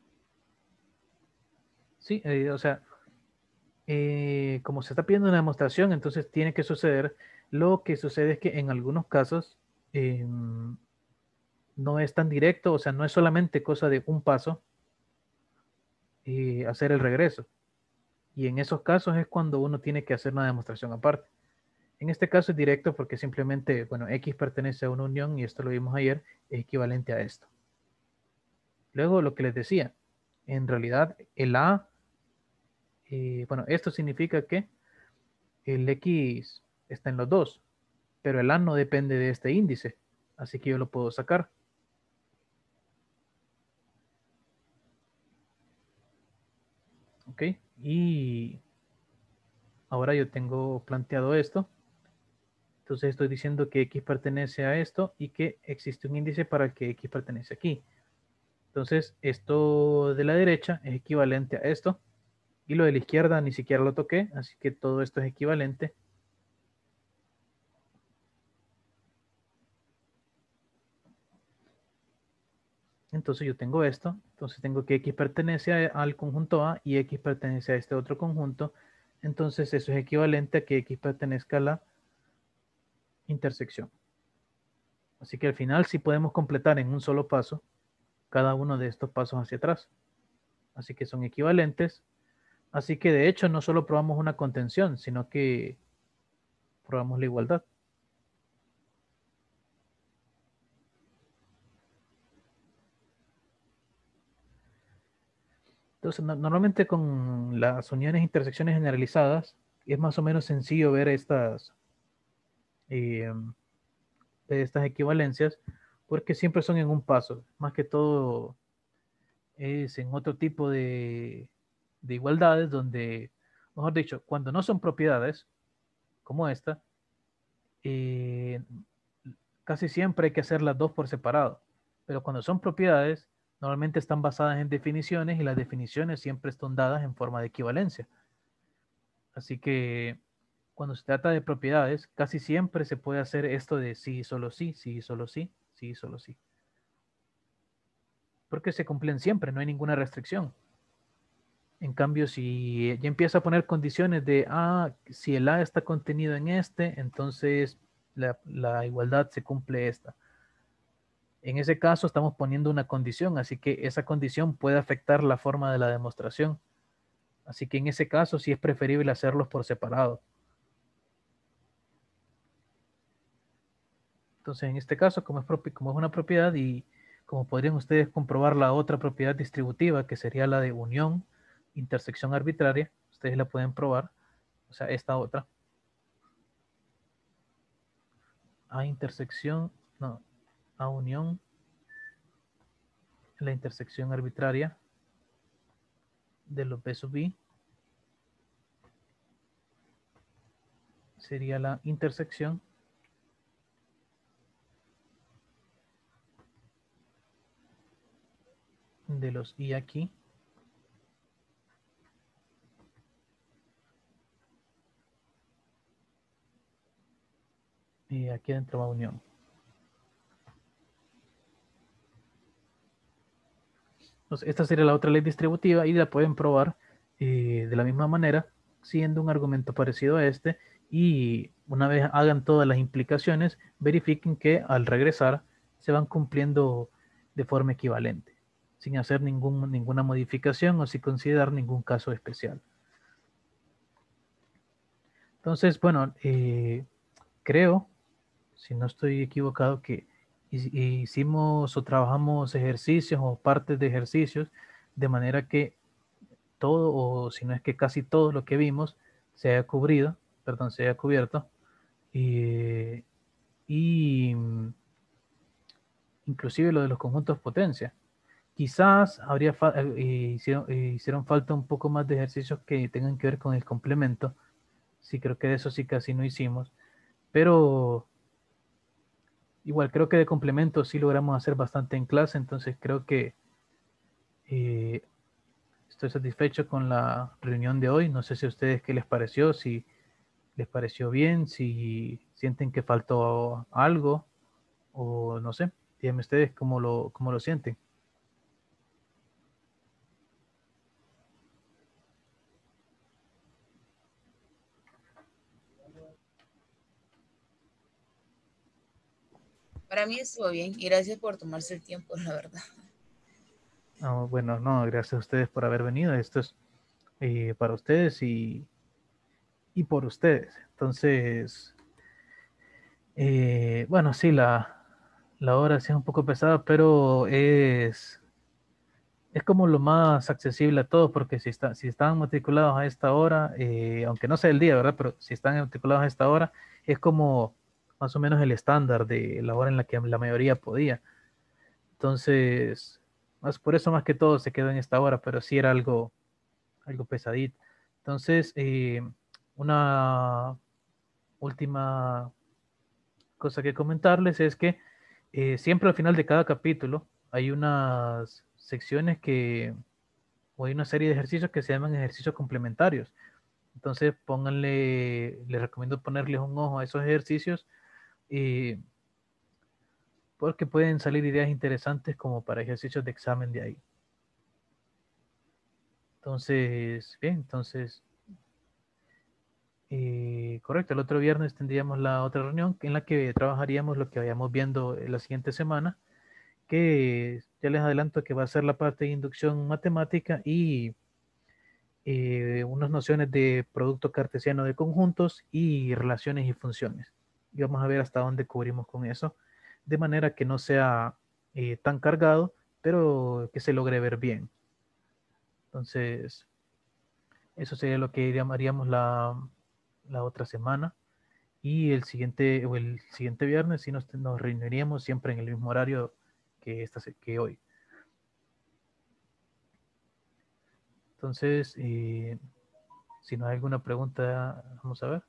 Sí, eh, o sea, eh, como se está pidiendo una demostración, entonces tiene que suceder. Lo que sucede es que en algunos casos eh, no es tan directo, o sea, no es solamente cosa de un paso eh, hacer el regreso. Y en esos casos es cuando uno tiene que hacer una demostración aparte. En este caso es directo porque simplemente, bueno, X pertenece a una unión y esto lo vimos ayer, es equivalente a esto. Luego lo que les decía, en realidad el A, eh, bueno, esto significa que el X está en los dos, pero el A no depende de este índice, así que yo lo puedo sacar. Ok, y ahora yo tengo planteado esto. Entonces estoy diciendo que X pertenece a esto y que existe un índice para el que X pertenece aquí. Entonces esto de la derecha es equivalente a esto y lo de la izquierda ni siquiera lo toqué, así que todo esto es equivalente. Entonces yo tengo esto, entonces tengo que X pertenece a- al conjunto A y X pertenece a este otro conjunto. Entonces eso es equivalente a que X pertenezca a la intersección. Así que al final sí podemos completar en un solo paso cada uno de estos pasos hacia atrás. Así que son equivalentes. Así que de hecho no solo probamos una contención, sino que probamos la igualdad. Entonces, no- normalmente con las uniones e intersecciones generalizadas es más o menos sencillo ver estas, eh, estas equivalencias porque siempre son en un paso. Más que todo es en otro tipo de, de igualdades donde, mejor dicho, cuando no son propiedades como esta, eh, casi siempre hay que hacer las dos por separado. Pero cuando son propiedades, normalmente están basadas en definiciones y las definiciones siempre están dadas en forma de equivalencia. Así que cuando se trata de propiedades, casi siempre se puede hacer esto de sí, solo sí, sí, solo sí, sí, solo sí. Porque se cumplen siempre, no hay ninguna restricción. En cambio, si ya empieza a poner condiciones de, ah, si el A está contenido en este, entonces la, la igualdad se cumple esta. En ese caso estamos poniendo una condición, así que esa condición puede afectar la forma de la demostración. Así que en ese caso sí es preferible hacerlos por separado. Entonces, en este caso, como es, propi- como es una propiedad y como podrían ustedes comprobar la otra propiedad distributiva, que sería la de unión, intersección arbitraria, ustedes la pueden probar, o sea, esta otra. A intersección, no, a unión, la intersección arbitraria de los B sub I sería la intersección de los I aquí y aquí adentro va unión. Entonces, esta sería la otra ley distributiva y la pueden probar eh, de la misma manera, siendo un argumento parecido a este, y una vez hagan todas las implicaciones, verifiquen que al regresar se van cumpliendo de forma equivalente, sin hacer ningún, ninguna modificación o sin considerar ningún caso especial. Entonces, bueno, eh, creo, si no estoy equivocado, que hicimos o trabajamos ejercicios o partes de ejercicios de manera que todo, o si no es que casi todo lo que vimos se haya cubrido, perdón, se haya cubierto. Y, y inclusive lo de los conjuntos potencia. Quizás habría eh, hicieron, eh, hicieron falta un poco más de ejercicios que tengan que ver con el complemento. Sí, creo que de eso sí casi no hicimos. Pero igual creo que de complemento sí logramos hacer bastante en clase, entonces creo que eh, estoy satisfecho con la reunión de hoy. No sé si a ustedes qué les pareció, si les pareció bien, si sienten que faltó algo o no sé. Díganme ustedes cómo lo, cómo lo sienten. Para mí estuvo bien y gracias por tomarse el tiempo, la verdad. No, bueno, no, gracias a ustedes por haber venido. Esto es eh, para ustedes y, y por ustedes. Entonces, eh, bueno, sí, la, la hora sí es un poco pesada, pero es, es como lo más accesible a todos, porque si, está, si están matriculados a esta hora, eh, aunque no sea el día, ¿verdad? Pero si están matriculados a esta hora, es como más o menos el estándar de la hora en la que la mayoría podía. Entonces, más por eso más que todo se quedó en esta hora, pero sí era algo algo pesadito. Entonces, eh, una última cosa que comentarles es que eh, siempre al final de cada capítulo hay unas secciones que, o hay una serie de ejercicios que se llaman ejercicios complementarios. Entonces, pónganle, les recomiendo ponerles un ojo a esos ejercicios eh, porque pueden salir ideas interesantes como para ejercicios de examen de ahí. Entonces, bien, entonces, eh, correcto, el otro viernes tendríamos la otra reunión en la que trabajaríamos lo que vayamos viendo en la siguiente semana, que ya les adelanto que va a ser la parte de inducción matemática y eh, unas nociones de producto cartesiano de conjuntos y relaciones y funciones. Y vamos a ver hasta dónde cubrimos con eso, de manera que no sea eh, tan cargado, pero que se logre ver bien. Entonces, eso sería lo que haríamos la, la otra semana. Y el siguiente, o el siguiente viernes sí nos, nos reuniríamos siempre en el mismo horario que, esta, que hoy. Entonces, eh, si no hay alguna pregunta, vamos a ver.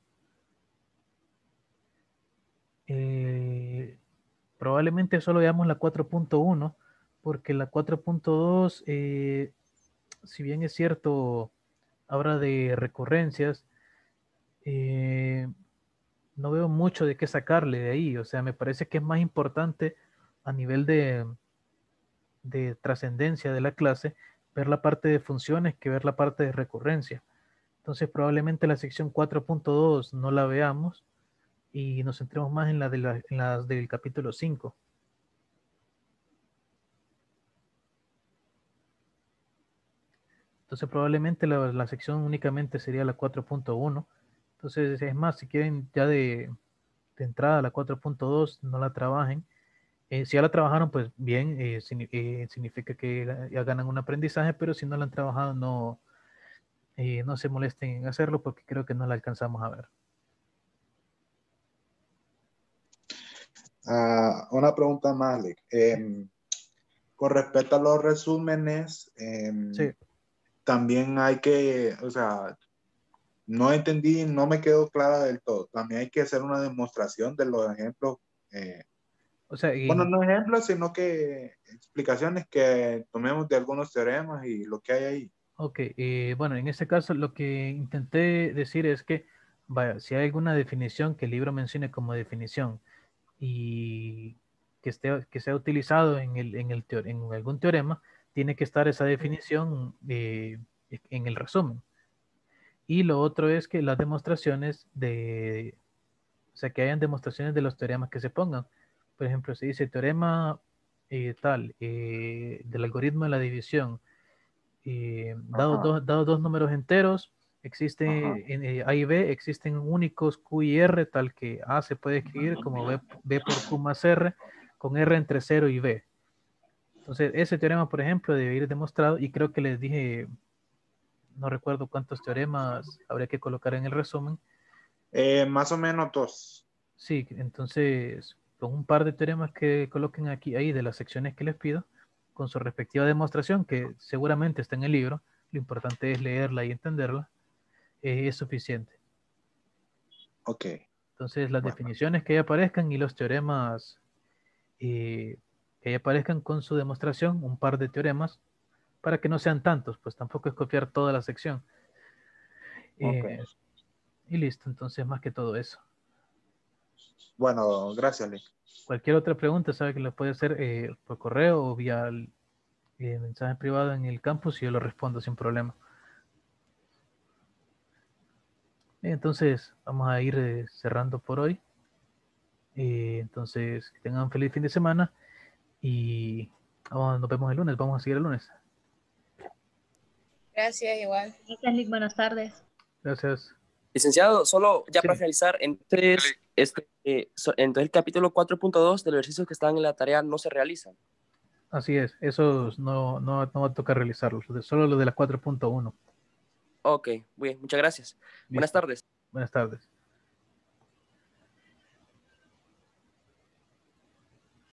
Eh, probablemente solo veamos la cuatro punto uno, porque la cuatro punto dos, eh, si bien es cierto, habla de recurrencias, eh, no veo mucho de qué sacarle de ahí. O sea, me parece que es más importante a nivel de, de trascendencia de la clase ver la parte de funciones que ver la parte de recurrencia. Entonces probablemente la sección cuatro punto dos no la veamos y nos centremos más en la de la, en las del capítulo cinco. Entonces probablemente la, la sección únicamente sería la cuatro punto uno. Entonces es más, si quieren ya de, de entrada la cuatro punto dos no la trabajen. Eh, si ya la trabajaron, pues bien, eh, signi- eh, significa que ya ganan un aprendizaje, pero si no la han trabajado, no, eh, no se molesten en hacerlo porque creo que no la alcanzamos a ver. Ah, una pregunta más, Alec. Em, con respecto a los resúmenes, em, Sí. también hay que, o sea, no entendí, no me quedó clara del todo. También hay que hacer una demostración de los ejemplos. eh, O sea, y, bueno, no ejemplos, sino que explicaciones que tomemos de algunos teoremas y lo que hay ahí. ok, eh, bueno, en este caso lo que intenté decir es que, vaya, si hay alguna definición que el libro mencione como definición y que esté, que sea utilizado en el, en el teo- en algún teorema, tiene que estar esa definición eh, en el resumen. Y lo otro es que las demostraciones de, o sea, que hayan demostraciones de los teoremas que se pongan. Por ejemplo, se dice teorema eh, tal, eh, del algoritmo de la división, eh, dado, Ajá. dos, dado dos números enteros, existe en eh, A y B, existen únicos Q y R, tal que A se puede escribir como B, B por Q más R, con R entre cero y B. Entonces, ese teorema, por ejemplo, debe ir demostrado, y creo que les dije, no recuerdo cuántos teoremas habría que colocar en el resumen. Eh, más o menos dos. Sí, entonces, con un par de teoremas que coloquen aquí, ahí, de las secciones que les pido, con su respectiva demostración, que seguramente está en el libro, lo importante es leerla y entenderla, eh, es suficiente. Ok. Entonces, las Bueno. definiciones que ahí aparezcan y los teoremas eh, que ahí aparezcan con su demostración, un par de teoremas, para que no sean tantos, pues tampoco es copiar toda la sección. Ok. Eh, y listo, entonces más que todo eso. Bueno, gracias, Alec. Cualquier otra pregunta, sabe que la puede hacer eh, por correo o vía el, eh, mensaje privado en el campus y yo lo respondo sin problema. Bien, entonces, vamos a ir eh, cerrando por hoy. Eh, entonces, que tengan un feliz fin de semana y vamos, nos vemos el lunes. Vamos a seguir el lunes. Gracias, igual. Gracias, Lick. Buenas tardes. Gracias. Licenciado, solo ya Sí. para finalizar, entonces, este, eh, so- entonces el capítulo cuatro punto dos de los ejercicios que están en la tarea no se realizan. Así es, esos no, no, no va a tocar realizarlos, solo lo de la cuatro punto uno. Ok, muy bien, muchas gracias. Buenas Listo. tardes. Buenas tardes.